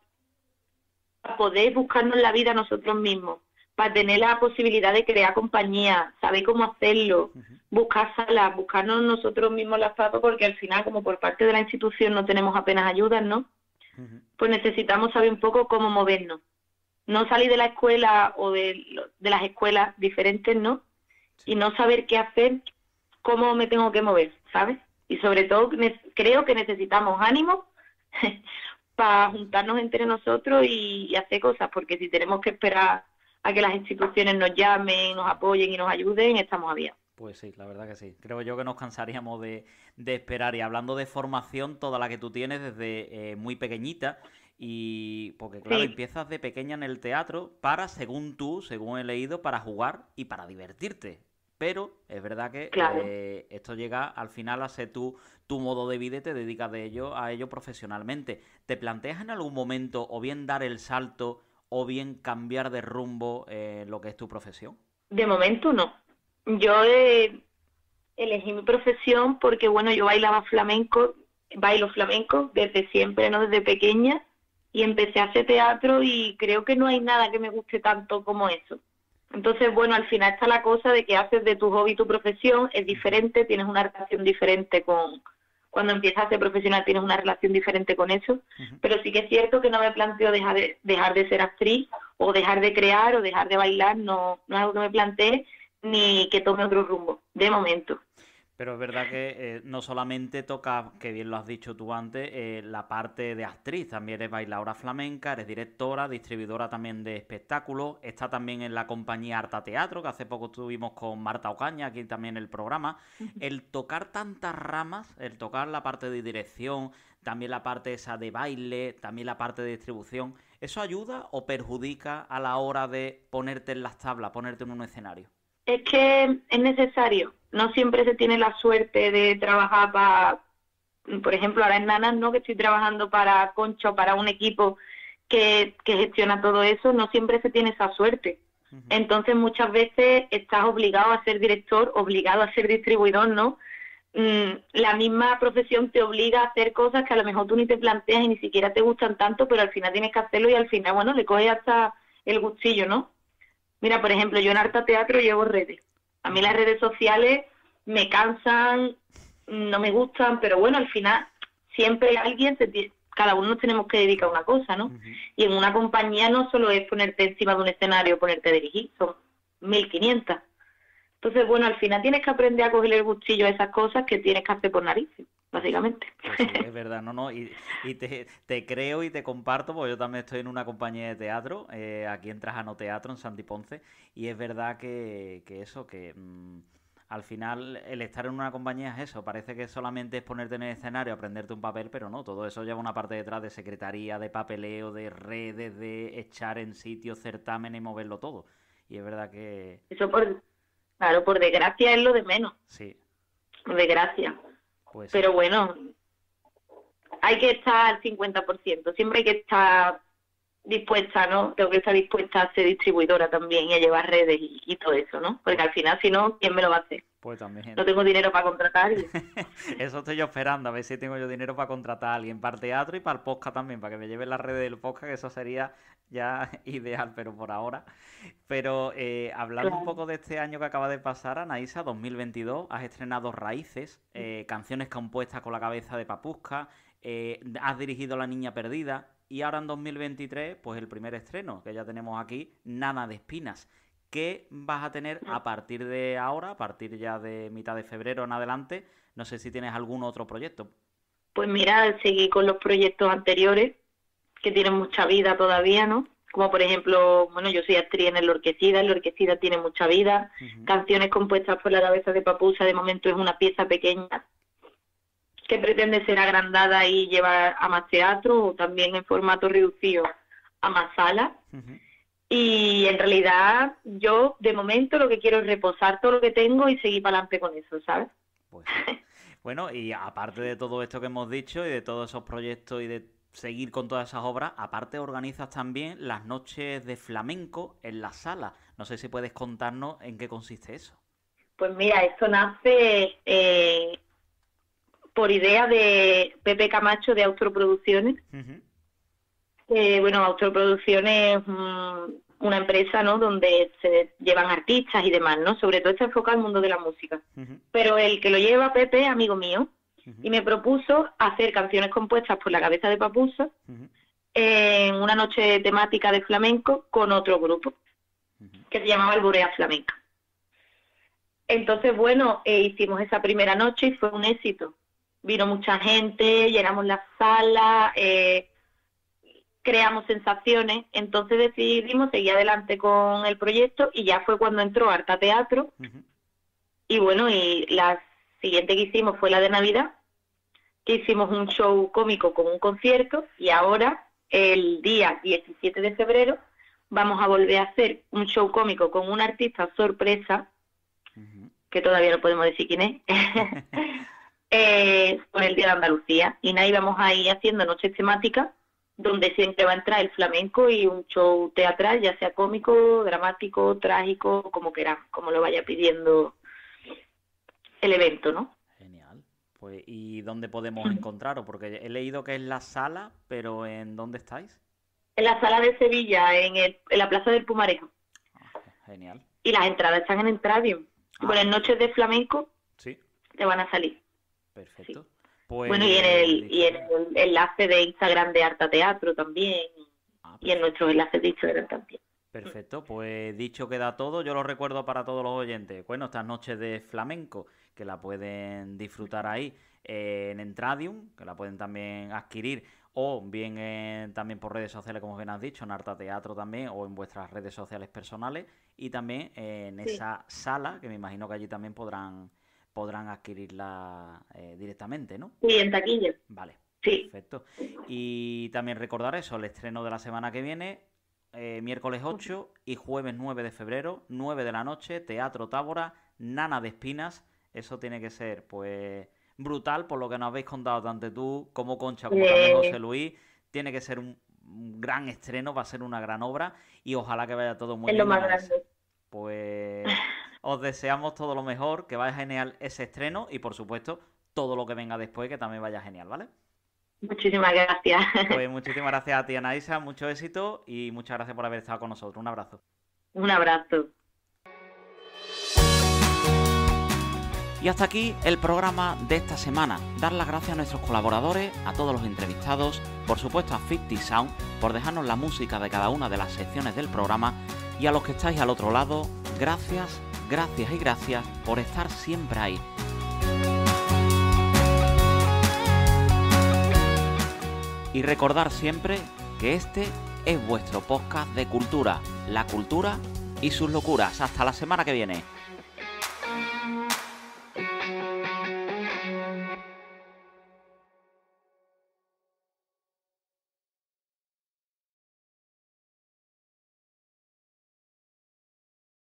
Speaker 16: poder buscarnos la vida nosotros mismos, para tener la posibilidad de crear compañía, saber cómo hacerlo, buscar salas, buscarnos nosotros mismos las papas, porque al final, como por parte de la institución no tenemos apenas ayudas, ¿no? Pues necesitamos saber un poco cómo movernos. No salir de la escuela o de las escuelas diferentes, ¿no? Y no saber qué hacer, cómo me tengo que mover, ¿sabes? Y sobre todo creo que necesitamos ánimo para juntarnos entre nosotros y hacer cosas, porque si tenemos que esperar a que las instituciones nos llamen, nos apoyen y nos ayuden, estamos abiertos.
Speaker 1: Pues sí, la verdad que sí. Creo yo que nos cansaríamos de esperar. Y hablando de formación, toda la que tú tienes desde muy pequeñita, y porque claro, empiezas de pequeña en el teatro para, según he leído, para jugar y para divertirte. Pero es verdad que esto llega al final a ser tu modo de vida y te dedicas a ello profesionalmente. ¿Te planteas en algún momento o bien dar el salto o bien cambiar de rumbo lo que es tu profesión?
Speaker 16: De momento no. Yo elegí mi profesión porque, bueno, yo bailo flamenco desde siempre, no desde pequeña, y empecé a hacer teatro y creo que no hay nada que me guste tanto como eso. Entonces, bueno, al final está la cosa de que haces de tu hobby tu profesión, es diferente, tienes una relación diferente cuando empiezas a ser profesional, tienes una relación diferente con eso, pero sí que es cierto que no me planteo dejar de ser actriz, o dejar de crear, o dejar de bailar, no es algo que me plantee, ni que tome otro rumbo, de momento.
Speaker 1: Pero es verdad que no solamente toca, que bien lo has dicho tú antes, la parte de actriz, también eres bailadora flamenca, eres directora, distribuidora también de espectáculos, está también en la compañía Arta Teatro, que hace poco estuvimos con Marta Ocaña aquí también en el programa. El tocar tantas ramas, el tocar la parte de dirección, también la parte esa de baile, también la parte de distribución, ¿eso ayuda o perjudica a la hora de ponerte en las tablas, ponerte en un escenario?
Speaker 16: Es que es necesario. No siempre se tiene la suerte de trabajar para, por ejemplo, ahora en Nanas, ¿no? Que estoy trabajando para Concha o para un equipo que gestiona todo eso, no siempre se tiene esa suerte. Entonces muchas veces estás obligado a ser director, obligado a ser distribuidor, ¿no? La misma profesión te obliga a hacer cosas que a lo mejor tú ni te planteas y ni siquiera te gustan tanto, pero al final tienes que hacerlo y al final, bueno, le coges hasta el gustillo, ¿no? Mira, por ejemplo, yo en Arta Teatro llevo redes. A mí las redes sociales me cansan, no me gustan, pero bueno, al final siempre alguien, cada uno nos tenemos que dedicar a una cosa, ¿no? Y en una compañía no solo es ponerte encima de un escenario, ponerte a dirigir, son 1500. Entonces, bueno, al final tienes que aprender a coger el gustillo a esas cosas que tienes que hacer por narices, básicamente.
Speaker 1: Pues sí, es verdad, no, y te creo y te comparto, porque yo también estoy en una compañía de teatro, aquí en Trajano Teatro, en Santi Ponce, y es verdad que al final el estar en una compañía es eso, parece que solamente es ponerte en el escenario, aprenderte un papel, pero no, todo eso lleva una parte detrás de secretaría, de papeleo, de redes, de echar en sitios, certámenes y moverlo todo, y es verdad que...
Speaker 16: Eso por desgracia es lo de menos.
Speaker 1: Sí.
Speaker 16: Por desgracia.
Speaker 1: Pues
Speaker 16: pero bueno, hay que estar al 50%. Siempre hay que estar dispuesta, ¿no? Tengo que estar dispuesta a ser distribuidora también y a llevar redes y todo eso, ¿no? Porque al final, si no, ¿quién me lo va a hacer?
Speaker 1: Pues también.
Speaker 16: No tengo dinero para contratar a alguien.
Speaker 1: Eso estoy yo esperando, a ver si tengo yo dinero para contratar a alguien para el teatro y para el podcast también, para que me lleven las redes del podcast, que eso sería ya ideal, pero por ahora. Pero hablando un poco de este año que acaba de pasar, Anaísa, 2022, has estrenado Raíces, canciones compuestas con la cabeza de Papusca, has dirigido La Niña Perdida, y ahora en 2023, pues el primer estreno que ya tenemos aquí, Nana de Espinas. ¿Qué vas a tener a partir de ahora, a partir ya de mitad de febrero en adelante? No sé si tienes algún otro proyecto.
Speaker 16: Pues mira, seguí con los proyectos anteriores, que tienen mucha vida todavía, ¿no? Como por ejemplo, bueno, yo soy actriz en La Orquecida tiene mucha vida. Canciones compuestas por la cabeza de Papusa, de momento es una pieza pequeña que pretende ser agrandada y llevar a más teatro, o también en formato reducido a más salas. Y en realidad yo de momento lo que quiero es reposar todo lo que tengo y seguir para adelante con eso, ¿sabes?
Speaker 1: Pues sí. Bueno, y aparte de todo esto que hemos dicho y de todos esos proyectos y de seguir con todas esas obras, aparte organizas también las noches de flamenco en la sala. No sé si puedes contarnos en qué consiste eso.
Speaker 16: Pues mira, esto nace por idea de Pepe Camacho de Autoproducciones. Bueno, Autoproducciones es una empresa, ¿no?, donde se llevan artistas y demás, ¿no? Sobre todo está enfocado al mundo de la música. Pero el que lo lleva, Pepe, es amigo mío, y me propuso hacer canciones compuestas por la cabeza de Papusa en una noche temática de flamenco con otro grupo que se llamaba Alborea Flamenca. Entonces, bueno, hicimos esa primera noche y fue un éxito. Vino mucha gente, llenamos la sala, creamos sensaciones, entonces decidimos seguir adelante con el proyecto y ya fue cuando entró Arta Teatro. Y bueno, y la siguiente que hicimos fue la de Navidad, que hicimos un show cómico con un concierto, y ahora, el día 17 de febrero, vamos a volver a hacer un show cómico con un artista sorpresa, que todavía no podemos decir quién es, por el Día de Andalucía. Y ahí vamos a ir haciendo noches temáticas, donde siempre va a entrar el flamenco y un show teatral, ya sea cómico, dramático, trágico, como queramos, como lo vaya pidiendo el evento, ¿no?
Speaker 1: Genial. Pues, ¿y dónde podemos encontraros? Porque he leído que es la sala, pero ¿en dónde estáis?
Speaker 16: En la sala de Sevilla, en la Plaza del Pumarejo.
Speaker 1: Genial.
Speaker 16: Y las entradas están en Entradium. Bueno, en Noches de Flamenco te van a salir.
Speaker 1: Perfecto.
Speaker 16: Sí.
Speaker 1: Pues,
Speaker 16: bueno, y en el enlace de Instagram de Arta Teatro también, y en nuestros enlaces de Instagram también.
Speaker 1: Perfecto, pues dicho queda todo. Yo lo recuerdo para todos los oyentes. Bueno, estas noches de flamenco, que la pueden disfrutar ahí en Entradium, que la pueden también adquirir, o bien también por redes sociales, como bien has dicho, en Arta Teatro también, o en vuestras redes sociales personales, y también en esa sala, que me imagino que allí también podrán adquirirla directamente, ¿no?
Speaker 16: Sí, en taquilla.
Speaker 1: Vale,
Speaker 16: sí.
Speaker 1: Perfecto. Y también recordar eso, el estreno de la semana que viene, miércoles 8 y jueves 9 de febrero, 9 de la noche, Teatro Tábora, Nana de Espinas. Eso tiene que ser, pues, brutal, por lo que nos habéis contado tanto tú como Concha, como también José Luis. Tiene que ser un gran estreno, va a ser una gran obra, y ojalá que vaya todo muy bien.
Speaker 16: Es lo más grande.
Speaker 1: Pues os deseamos todo lo mejor, que vaya genial ese estreno, y por supuesto todo lo que venga después, que también vaya genial, ¿vale?
Speaker 16: Muchísimas gracias.
Speaker 1: Pues muchísimas gracias a ti, Anaísa, mucho éxito y muchas gracias por haber estado con nosotros. Un abrazo.
Speaker 16: Un abrazo.
Speaker 1: Y hasta aquí el programa de esta semana. Dar las gracias a nuestros colaboradores, a todos los entrevistados, por supuesto a 50 Sound por dejarnos la música de cada una de las secciones del programa, y a los que estáis al otro lado, gracias, gracias y gracias por estar siempre ahí. Y recordar siempre que este es vuestro podcast de cultura, la cultura y sus locuras. Hasta la semana que viene.